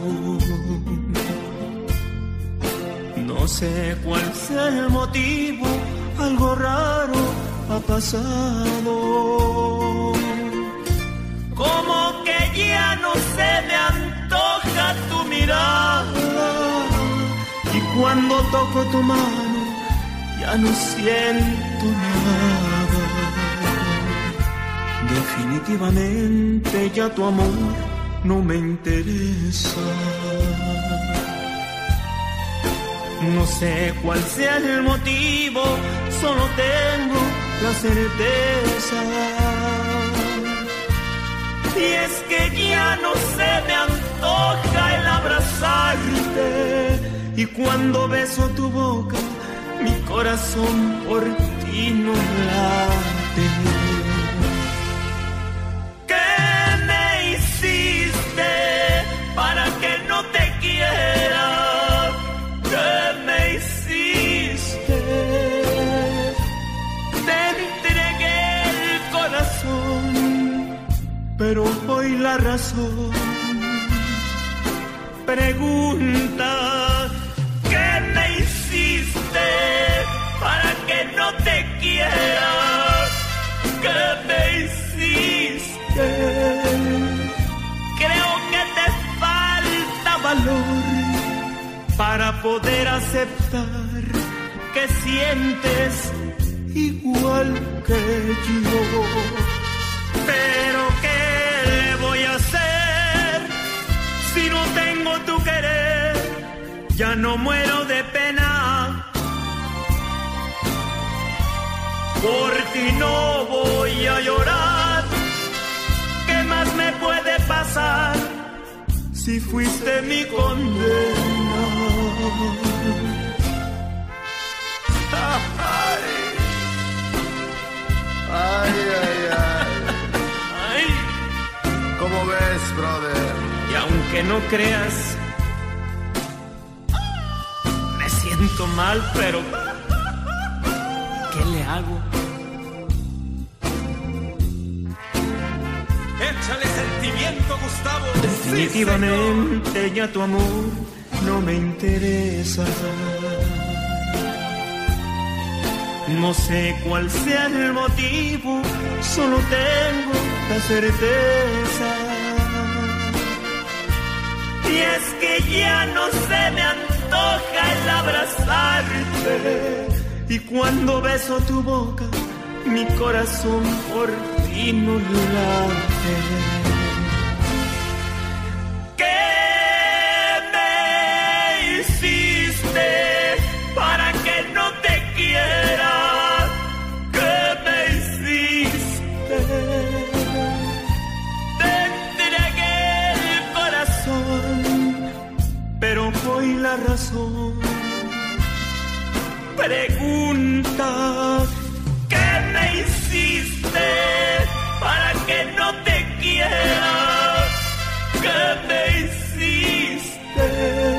No sé cuál sea el motivo, algo raro ha pasado. Como que ya no se me antoja tu mirada, y cuando toco tu mano ya no siento nada. Definitivamente ya tu amor no me interesa. No sé cuál sea el motivo, solo tengo la certeza. Y es que ya no se me antoja el abrazarte, y cuando beso tu boca, mi corazón por ti no late. ¿Qué me hiciste para que no te quiera? ¿Qué me hiciste? Te entregué el corazón, pero hoy la razón pregunta: ¿qué me hiciste para que no te quiera? ¿Qué me hiciste? Creo que te falta valor para poder aceptar que sientes igual que yo. Pero ¿qué le voy a hacer si no tengo tu querer? Ya no muero de pena, por ti no voy a llorar. ¿Qué más me puede pasar si fuiste mi condena?
Ay, ay, ay.
Ay.
¿Cómo ves, brother?
Y aunque no creas, me siento mal, pero ¿qué le hago?
Échale sentimiento, Gustavo.
Definitivamente
Sí,
ya tu amor no me interesa. No sé cuál sea el motivo, solo tengo la certeza. Y es que ya no se me antoja el abrazarte, y cuando beso tu boca, mi corazón por ti no late. ¿Qué me hiciste para que no te quiera? ¿Qué me hiciste? Te entregué el corazón, pero hoy la razón pregunta: ¿qué me hiciste para que no te quiera? ¿Qué me hiciste?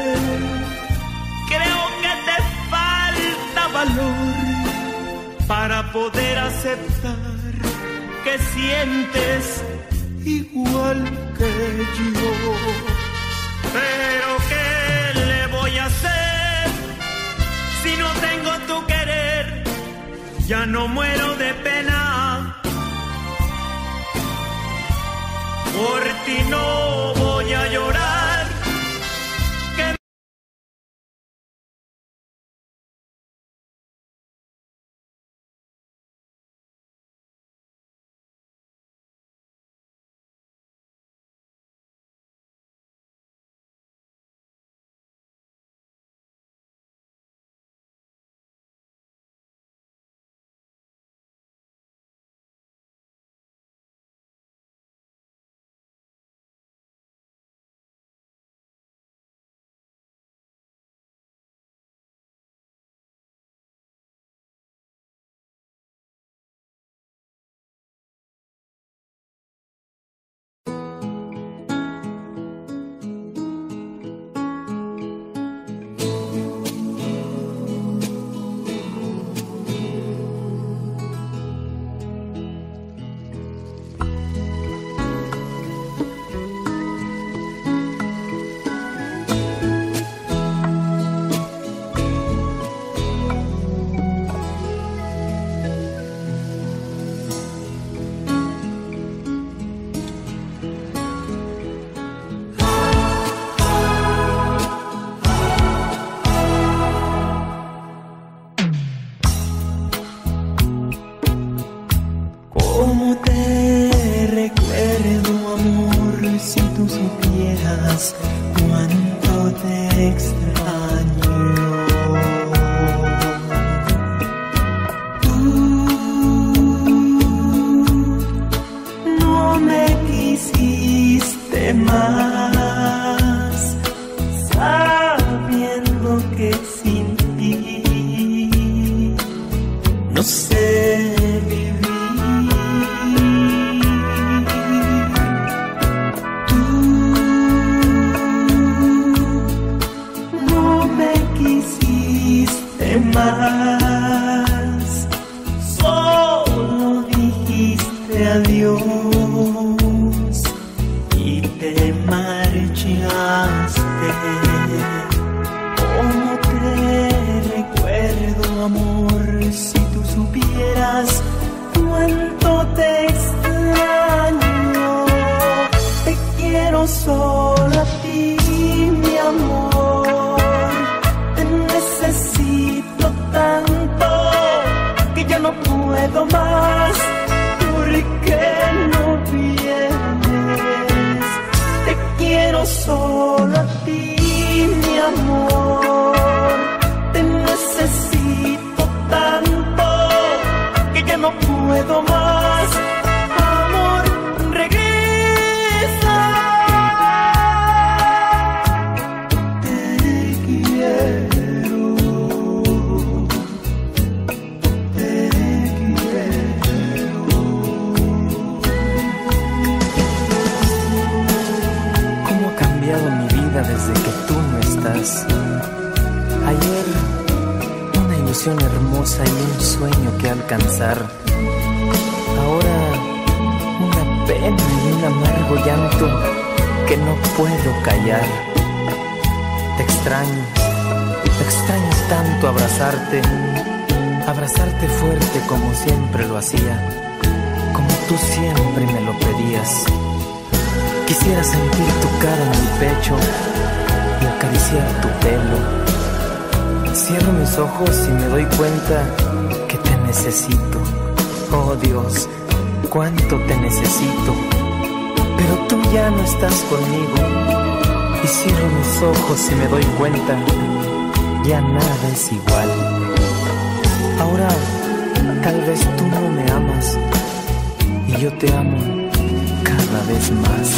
Creo que te falta valor para poder aceptar que sientes igual que yo. Pero ¿qué le voy a hacer si no tengo tu querer? Ya no muero de pena, por ti no voy a llorar.
no sé vivir. Tú no me quisiste más, solo dijiste adiós y te marchaste. ¿Cómo te recuerdo, amor? Si tú supieras cuánto te extraño. Te quiero solo a ti, mi amor. Te necesito tanto que ya no puedo más. ¿Por qué no vienes? Te quiero solo a ti, mi amor. Te necesito tanto que ya no puedo más. Amor, regresa. Te quiero. Te quiero.
¿Cómo ha cambiado mi vida desde que tú no estás? Ayer una ilusión hermosa y un sueño que alcanzar. Ahora una pena y un amargo llanto que no puedo callar. Te extraño tanto abrazarte fuerte como siempre lo hacía, como tú siempre me lo pedías. Quisiera sentir tu cara en mi pecho y acariciar tu pelo. Cierro mis ojos y me doy cuenta que te necesito. Oh Dios, cuánto te necesito. Pero tú ya no estás conmigo. Y cierro mis ojos y me doy cuenta, ya nada es igual. Ahora tal vez tú no me amas y yo te amo cada vez más.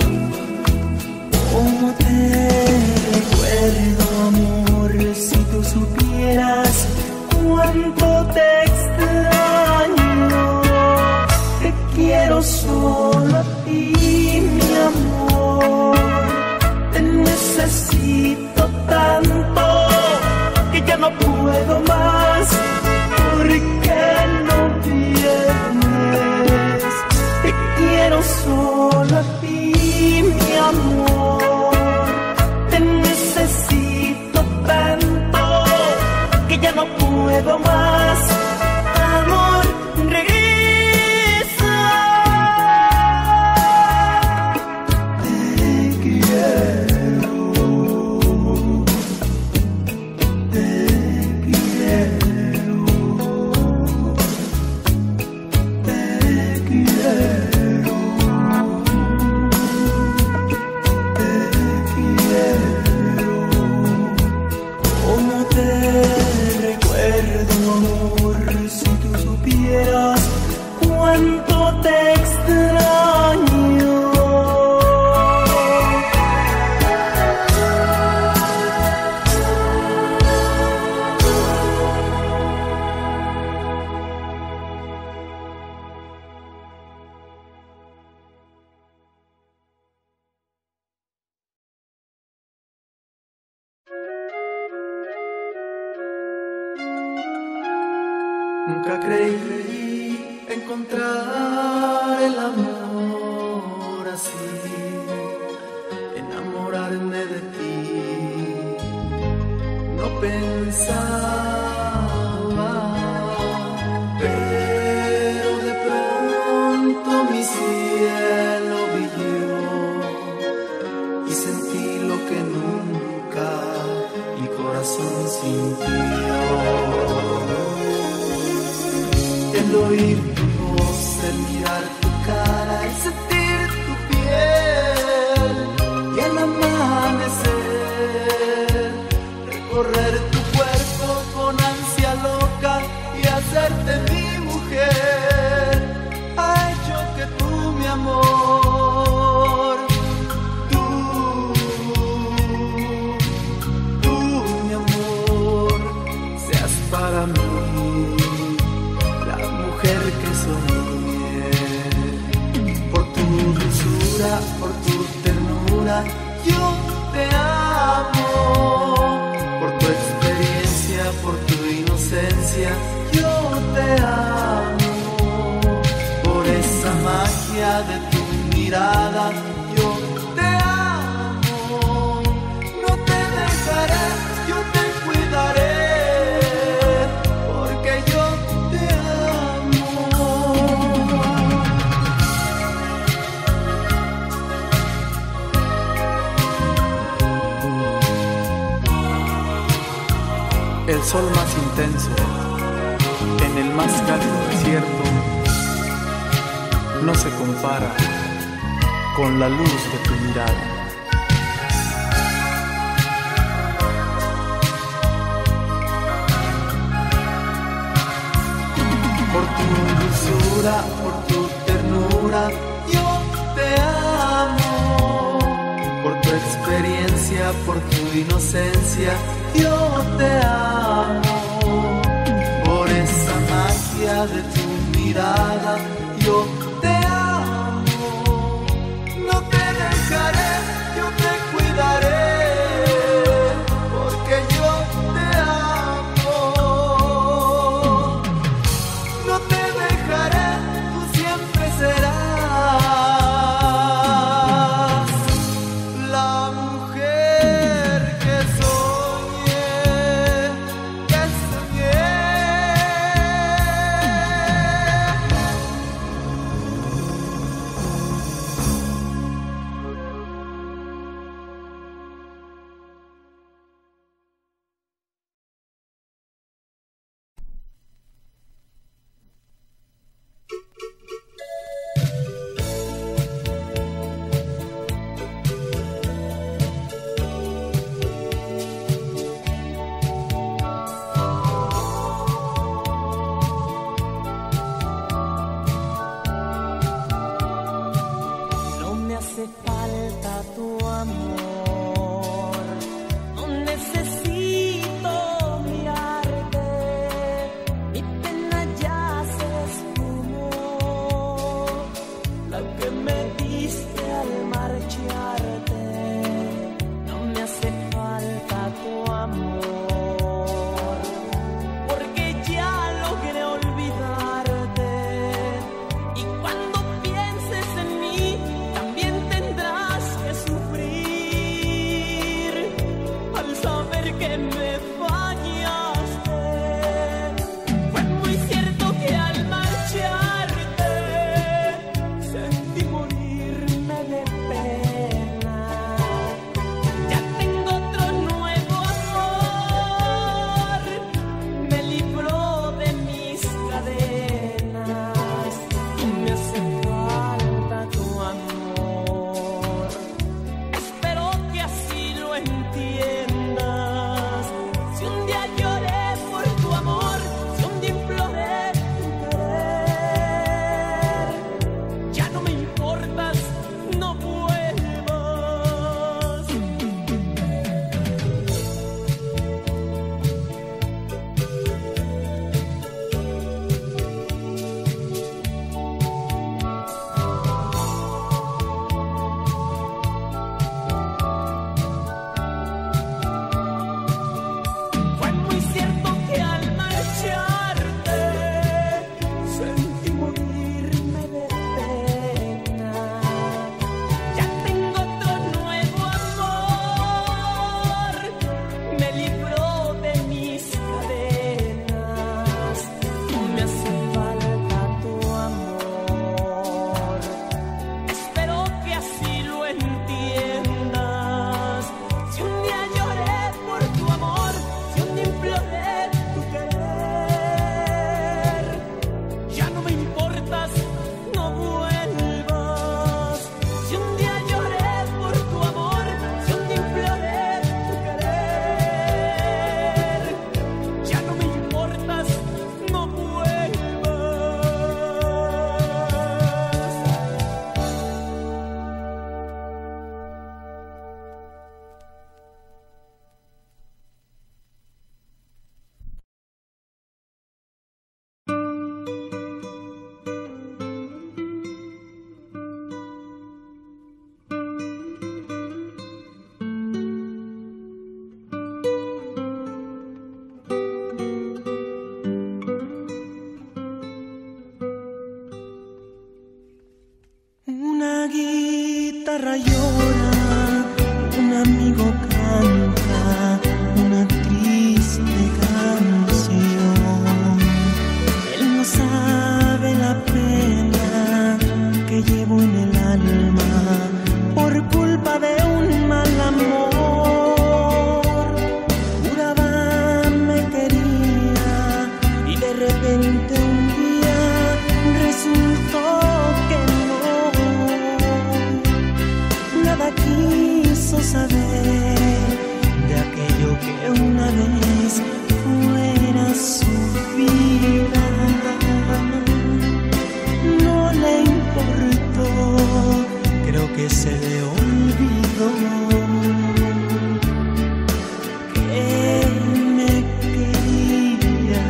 ¿Cómo te recuerdo, amor? Si tú supieras cuánto te extraño. Te quiero solo a ti, mi amor. Te necesito tanto que ya no puedo más. ¿Por qué no vienes? Te quiero solo a ti, mi amor. Te necesito tanto que ya no puedo más. Amor, regresa. Te quiero. Te quiero. Te quiero. ¿Cómo te recuerdo, amor? Si tú supieras cuánto te extraño.
Nunca creí encontrar el amor así, enamorarme de ti. No pensaba, pero de pronto mi cielo brilló y sentí lo que nunca mi corazón sintió. El oír tu voz, el mirar tu cara, el sentir tu piel y el amanecer, recorrer tu cuerpo inocencia, yo te amo. Por esa magia de tu mirada, yo te amo. No te dejaré, yo te cuidaré, porque yo te amo.
El sol más intenso, en el más cálido desierto, no se compara con la luz de tu mirada.
Por tu dulzura, por tu ternura, yo te amo. Por tu experiencia, por tu inocencia, yo te amo. Por esa magia de tu mirada, yo te amo. No te dejaré, yo te cuidaré, porque yo te amo. No te dejaré, tú siempre serás la mujer que soñé, que soñé.
guitarra llora, un amigo canta una triste canción. Él no sabe la pena que llevo en el alma por culpa de un mal amor. Juraba me quería y de repente un día resultó que no. Nada quiso saber de aquello que una vez fuera su vida. No le importó, creo que se le olvidó que me quería.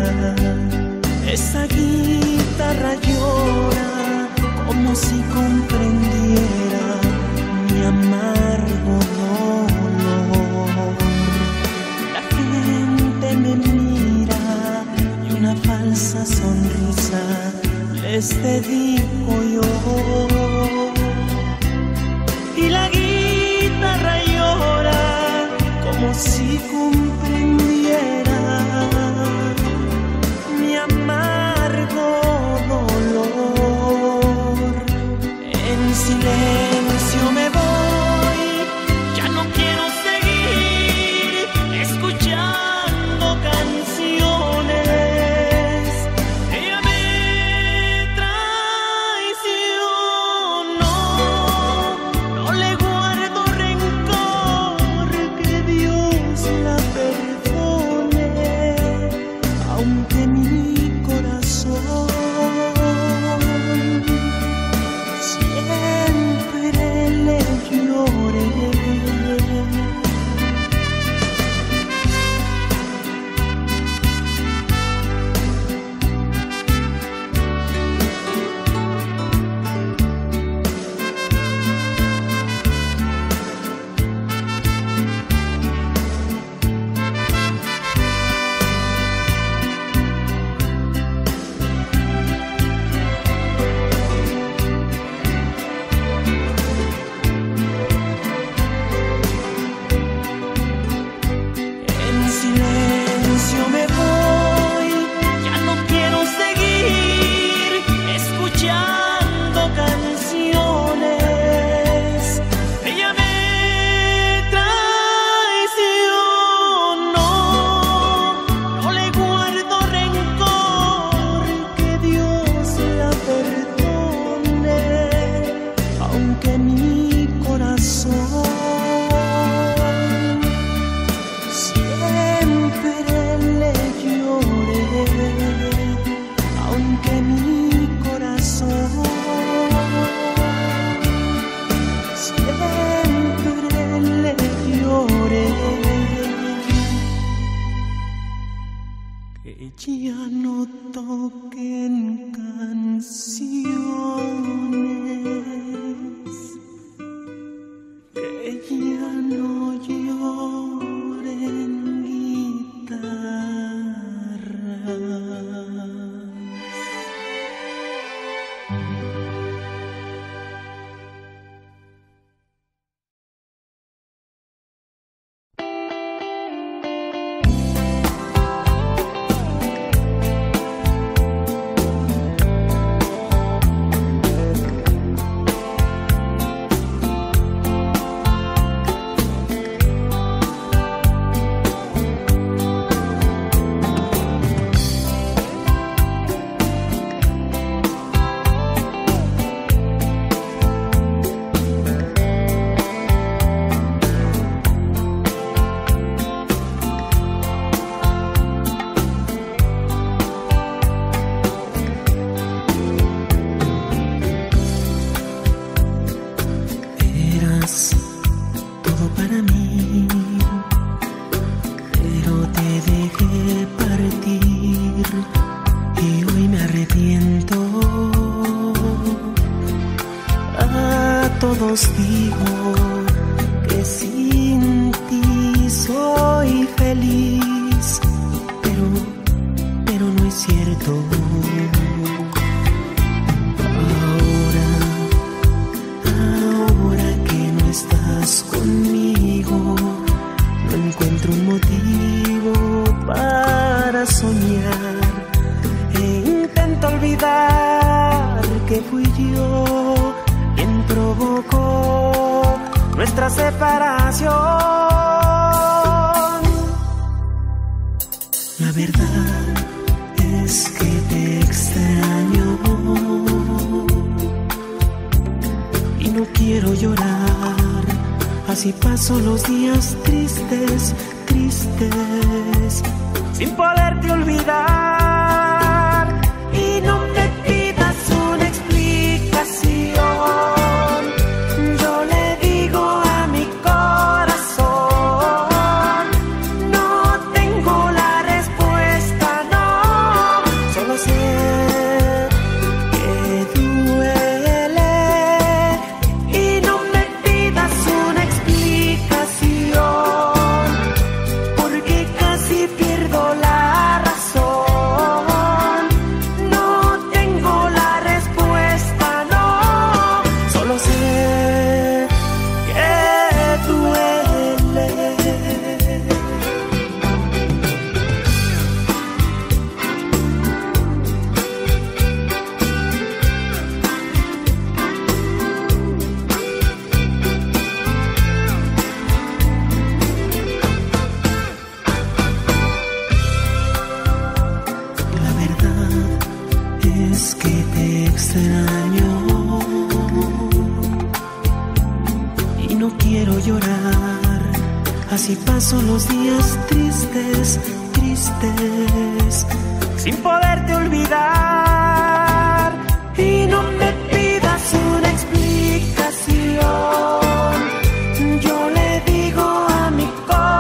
Esa guitarra llora como si comprendiera mi amargo dolor. La gente me mira y una falsa sonrisa les dedico yo. Y la guitarra llora como si comprendiera mi amargo dolor. En silencio me voy, ya no quiero seguir escuchando canciones. Ella me traicionó, no le guardo rencor, que Dios la perdone, aunque mi corazón siempre le llore. En silencio me voy, ya no quiero seguir escuchando canciones. Ella me traicionó, no le guardo rencor, que Dios la perdone, aunque mi corazón siempre le llore, aunque mi corazón siempre le llore. Que ya no toquen canciones, que ya no lloren guitarras. todos digo que sin ti soy feliz, pero no es cierto. Ahora olvidar que fui yo quien provocó nuestra separación. La verdad es que te extraño y no quiero llorar, así paso los días tristes, tristes, sin poderte olvidar. Y no me pidas una explicación, yo le digo a mi corazón, no tengo la respuesta, no, solo sé que duele. Y no me pidas una explicación, porque casi pierdo la razón. No tengo la respuesta, no, solo sé que duele. La verdad es que te extraño y no quiero llorar, así paso los días tristes, tristes, sin poderte olvidar. Y no me pidas una explicación, yo le digo a mi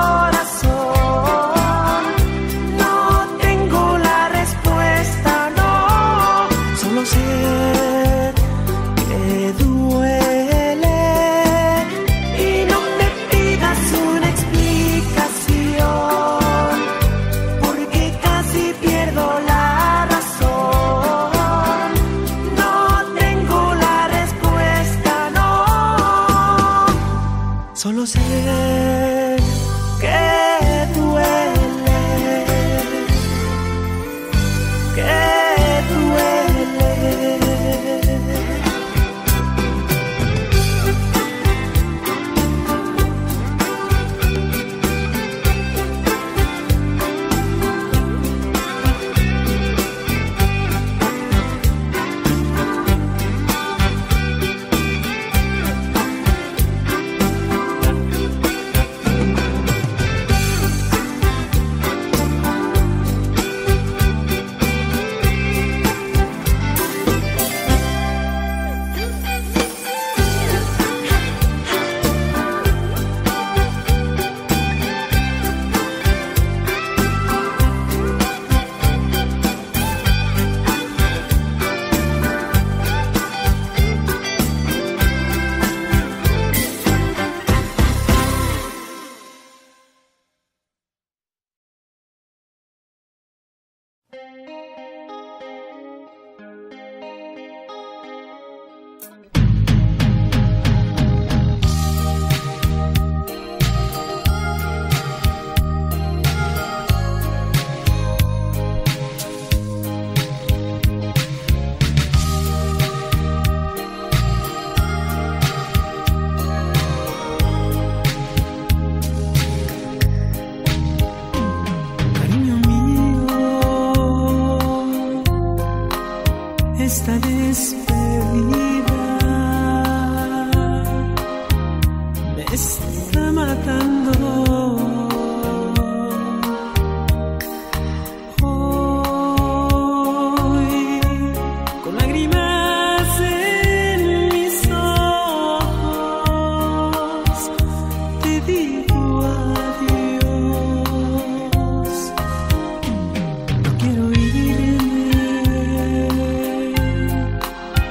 corazón, no tengo la respuesta, no, solo sé que duele. Y no me pidas una explicación, porque casi pierdo la razón. No tengo la respuesta, no, solo sé que duele, que duele. Cariño mío, esta despedida me está matando. Hoy, con lágrimas en mis ojos, te digo adiós. No quiero irme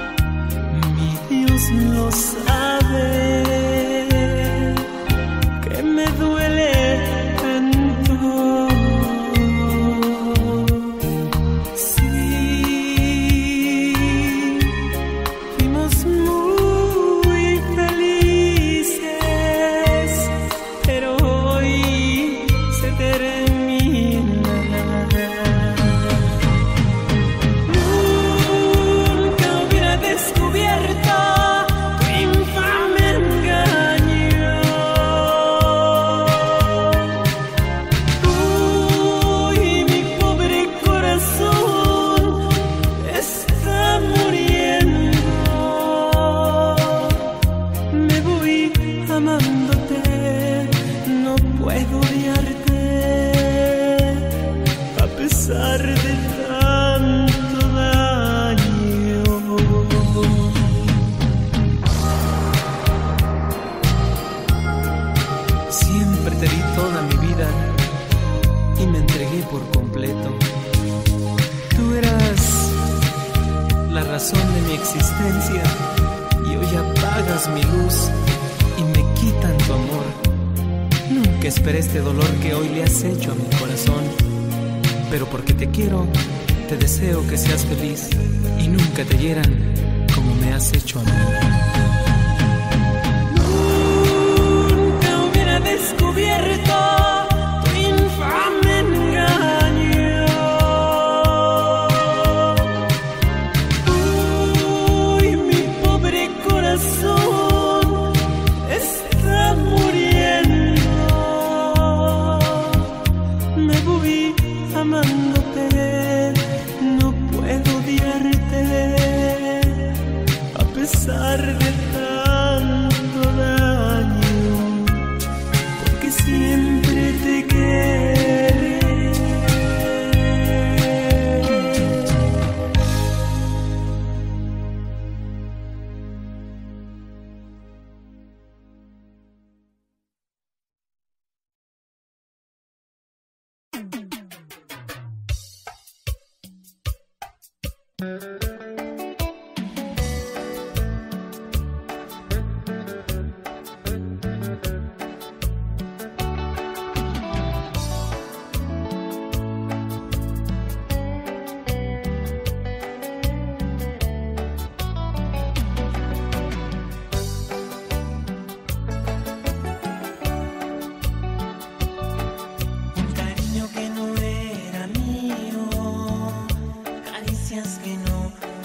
pesar de tanto daño.
Siempre te di toda mi vida y me entregué por completo. Tú eras la razón de mi existencia y hoy apagas mi luz y me quitan tu amor. Nunca esperé este dolor que hoy le has hecho a mi corazón, pero porque te quiero, te deseo que seas feliz y nunca te hieran como me has hecho a mí.
Nunca hubiera descubierto tu infame engaño. Uy, mi pobre corazón está muriendo. Me voy amándote, no puedo odiarte a pesar de tanto daño, porque siempre te querré. Un cariño que no era mío, caricias que no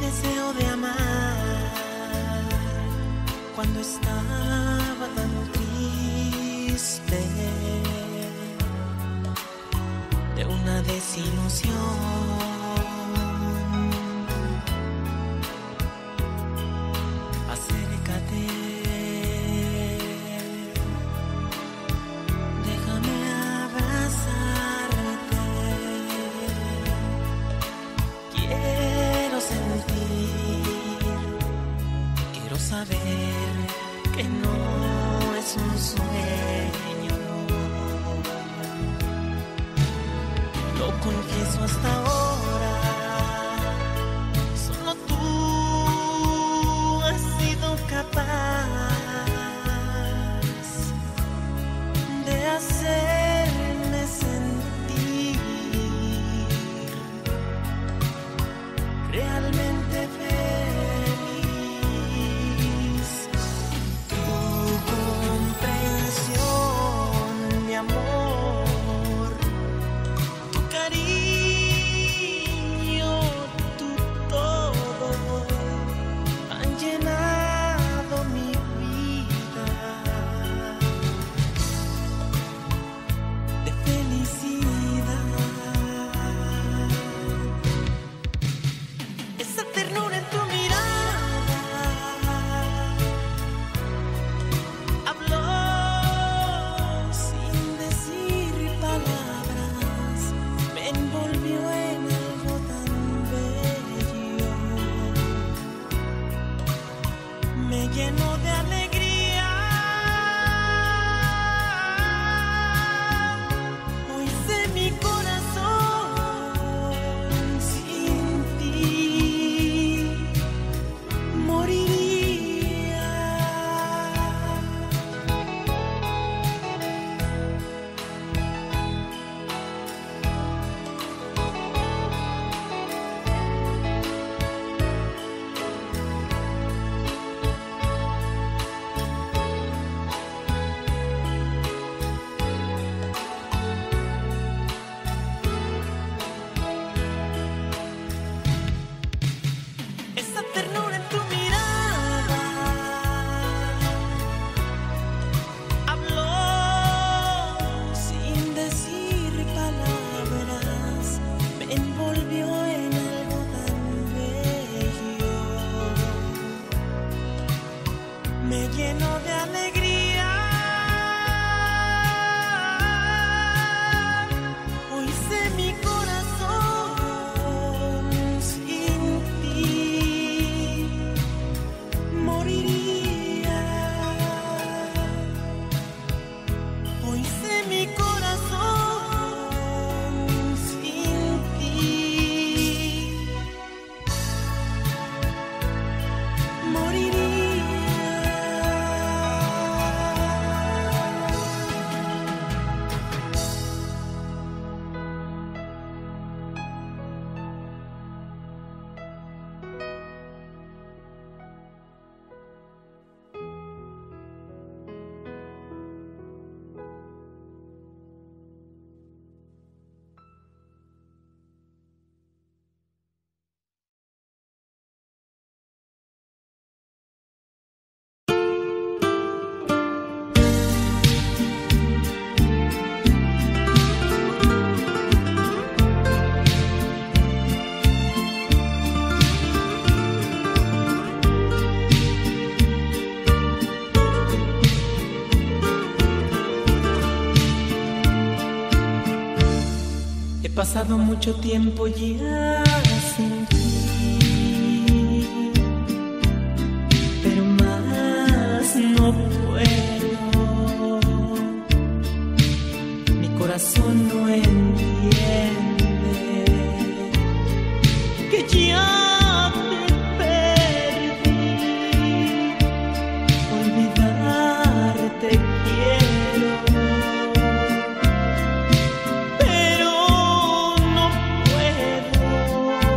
deseo de amar cuando estaba tan triste de una desilusión. Acércate, déjame abrazarte. Quiero sentir, quiero saber que no es un sueño. Lo confieso hasta ahora, solo tú has sido capaz de hacerme sentir realmente feliz. Tu comprensión, mi amor, tu cariño, tu todo han llenado mi vida de felicidad. Esa ternura en tu mirada habló sin decir palabras, me envolvió en algo tan bello, me llenó de alegría. Hoy sé mi corazón, sin ti moriría. Esa ternura en tu mirada habló sin decir palabras, me envolvió en algo tan bello, me llenó de alegría. Hoy sé mi corazón, sin ti moriría. Hoy sé mi corazón, sin ti moriría. He pasado mucho tiempo ya sin ti, pero más no puedo. Mi corazón no entiende que ya te perdí. Olvidarte quiero, pero no puedo.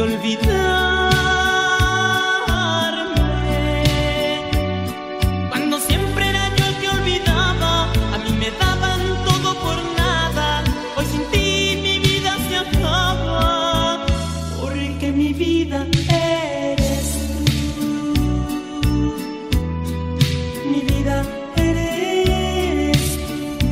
olvidarme. Cuando siempre era yo el que olvidaba, a mí me daban todo por nada. Hoy sin ti mi vida se acaba, porque mi vida eres tú. Mi vida eres tú.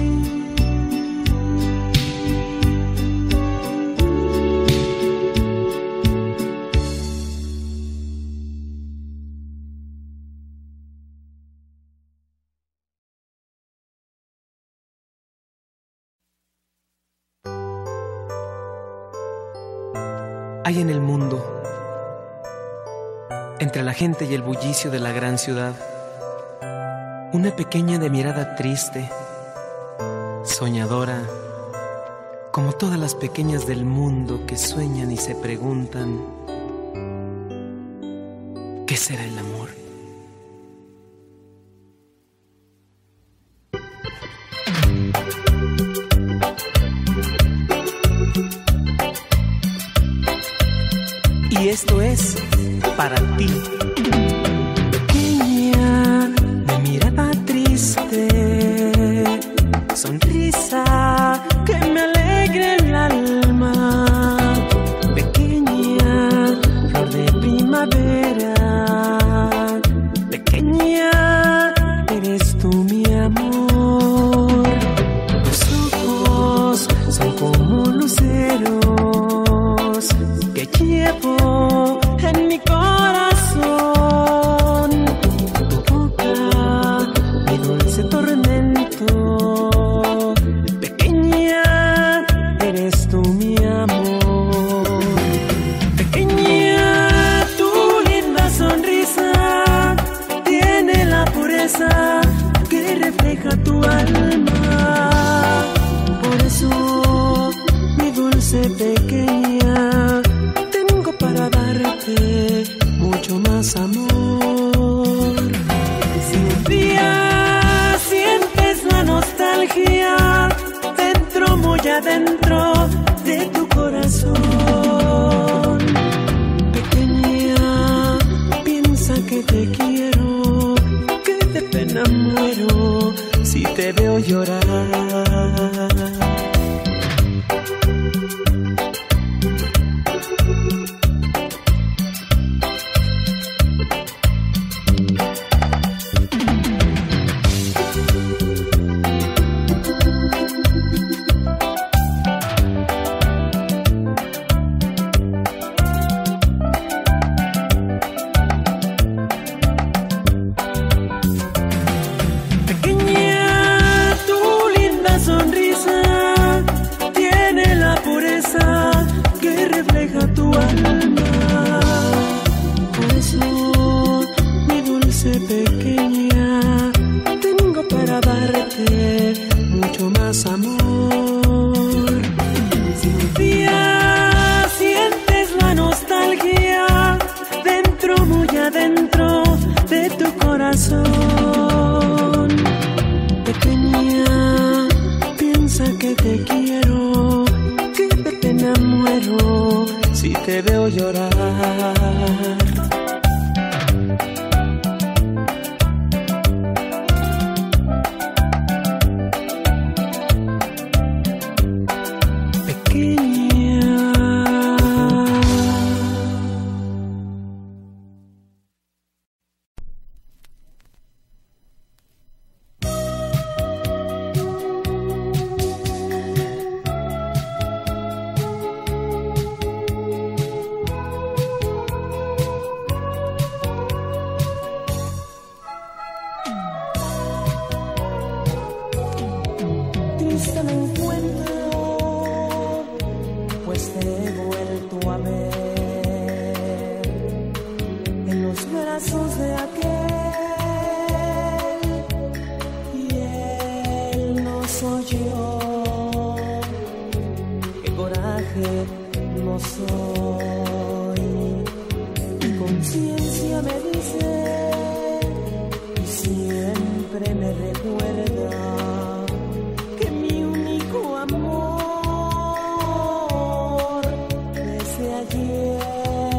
Hay en el mundo, entre la gente y el bullicio de la gran ciudad, una pequeña de mirada triste, soñadora, como todas las pequeñas del mundo que sueñan y se preguntan, ¿qué será el amor? Y esto es para ti. Pequeña, de mirada triste, sonrisa que me alegra el alma. Pequeña, flor de primavera. Pequeña, eres tú mi amor. Tus ojos son como luceros que llevo en mi corazón. Tu boca, mi dulce tormento. Pequeña, eres tú mi amor. Pequeña, tu linda sonrisa tiene la pureza que refleja tu alma. Por eso, mi dulce pequeña, para darte mucho más amor. Si un día sientes la nostalgia dentro, muy adentro de tu corazón, pequeña, piensa que te quiero, que de pena muero si te veo llorar.
Ayer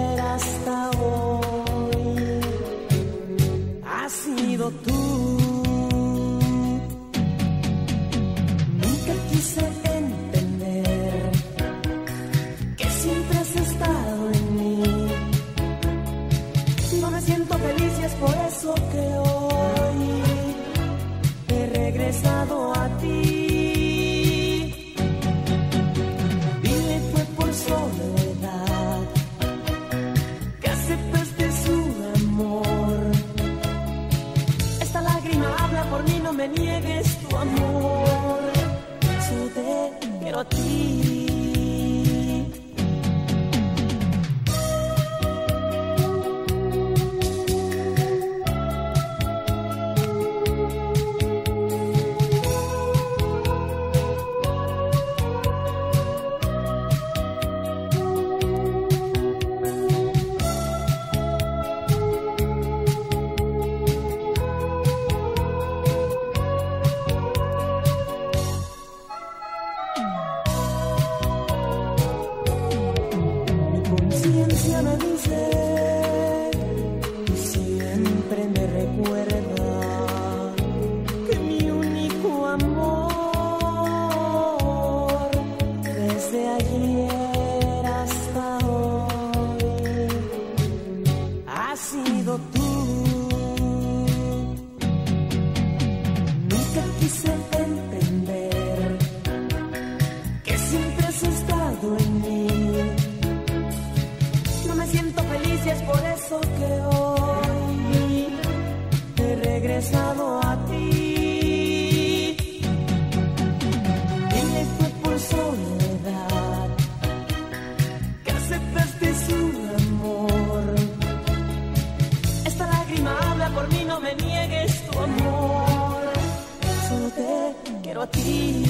conciencia me dice y siempre me recuerda que mi único amor desde ayer hasta hoy ha sido tú. Nunca quise entender que siempre has estado en mí. No me siento feliz y es por eso que hoy he regresado a ti. Dile fue por soledad que aceptaste su amor. Esta lágrima habla por mí, no me niegues tu amor. Solo te quiero a ti.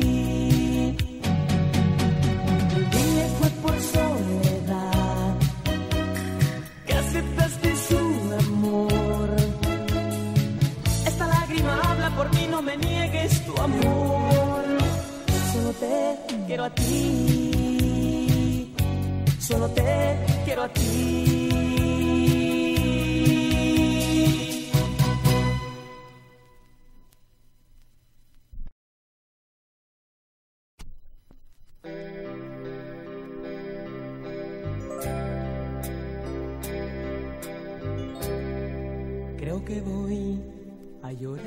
Dile fue por soledad que aceptaste su amor. Esta lágrima habla por mí, no me niegues tu amor. Solo te quiero a ti. Solo te quiero a ti. Creo que voy a llorar,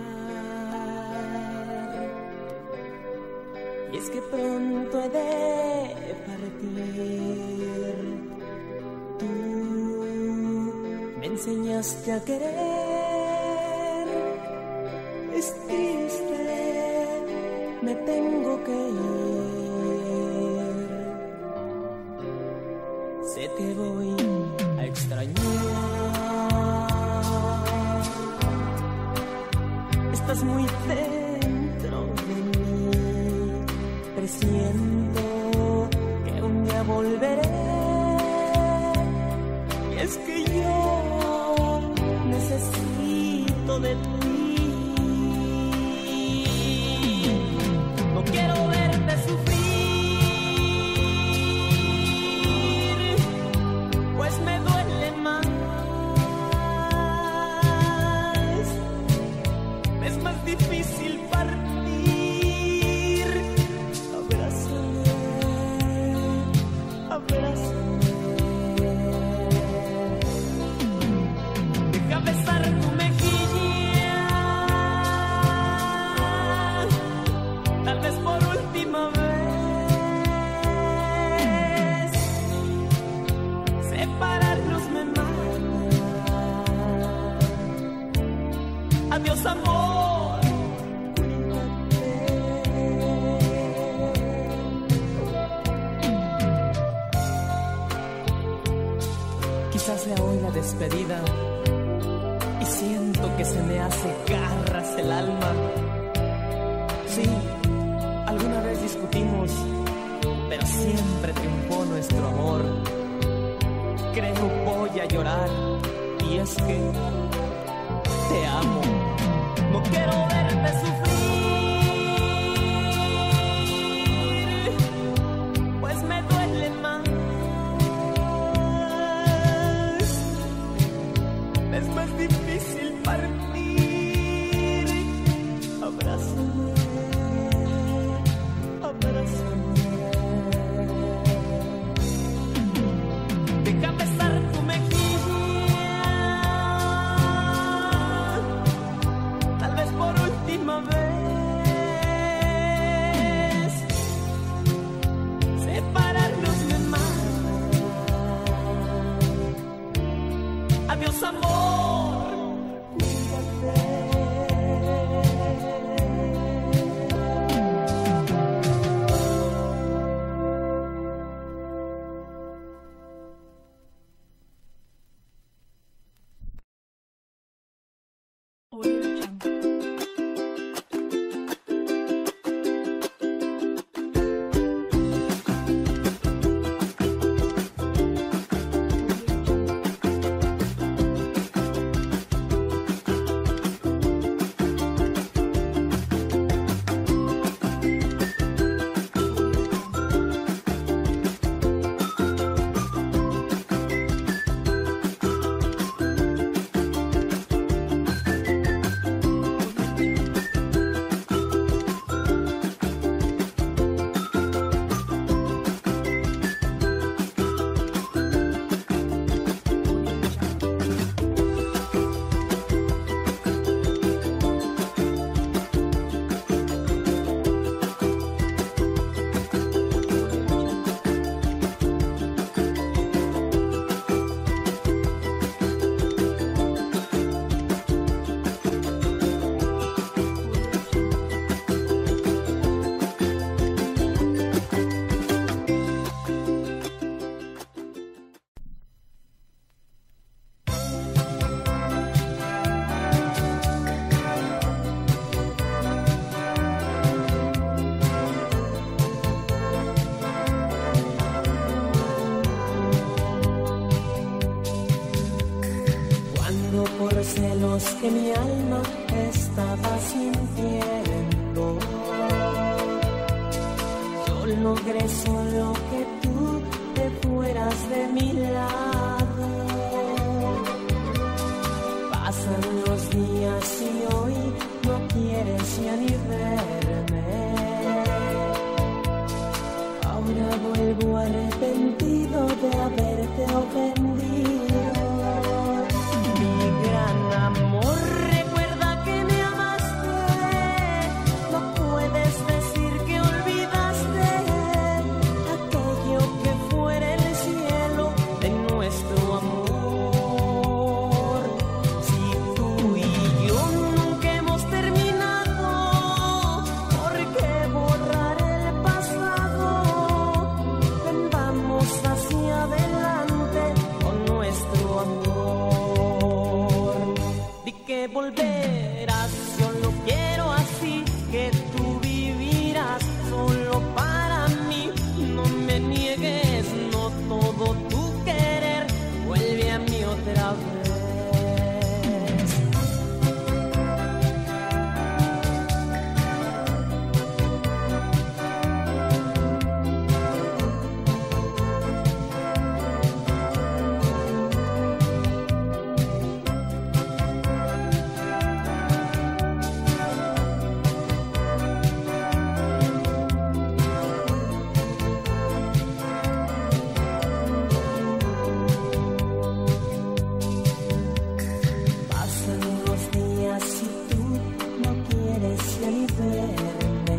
y es que pronto he de partir. Tú me enseñaste a querer, es triste, me tengo que ir. Sé que voy a extrañar. Estás muy dentro de mí, presiento que un día volveré. Y es que yo necesito de ti. No quiero verte sufrir, pues me duele más. Es más difícil partir. Abrázame, abrázame. Deja besar tu mejilla, tal vez por última vez. Separarnos me mata. Adiós, amor. Quizás sea hoy la despedida y siento que se me hace garras el alma. Sí, alguna vez discutimos, pero siempre triunfó nuestro amor. Creo voy a llorar y es que te amo. No quiero verte sufrir, pues me duele más. Es más difícil partir. Abrázame, abrázame. Deja besar tu mejilla, tal vez por
que mi alma estaba sintiendo. Yo logré solo que tú te fueras de mi lado. Pasan los días y hoy no quieres ya ni verme. Ahora vuelvo arrepentido de haberte ofendido. Mi gran amor, recuerda que me amaste. No puedes decir que olvidaste aquello que fuera el cielo de nuestro amor. Si tú y yo nunca hemos terminado, ¿por qué borrar el pasado? Ven, vamos hacia adelante con nuestro amor. Di que volverás, solo quiero así, que tú vivirás solo para mí. No me niegues, no todo tu querer, vuelve a mí otra vez. Pasan los días y tú no quieres ya ni verme.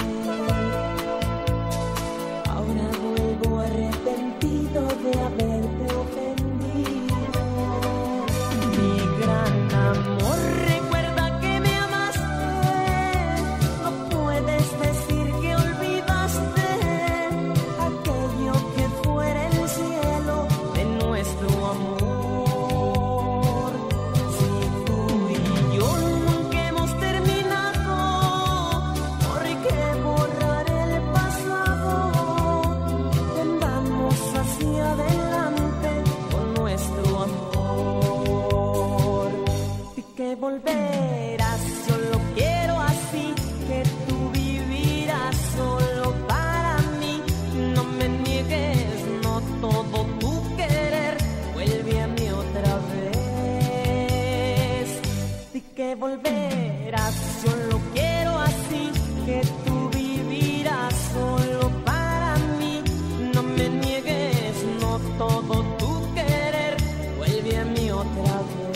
Ahora vuelvo arrepentido de haberte ofendido. Mi gran amor, recuerda que me amaste. No puedes decir que olvidaste aquello que fuera el cielo de nuestro amor. Si tú y yo nunca hemos terminado, ¿por qué borrar el pasado? Ven, vamos hacia adelante con nuestro amor. Y que volverás, solo quiero así, que tú vivirás solo para mí. No me niegues, no todo tu querer, vuelve a mí otra vez. Y que volverás, solo quiero así, que tú vivirás solo para mí. No me niegues, no todo tu querer, vuelve a mí otra vez.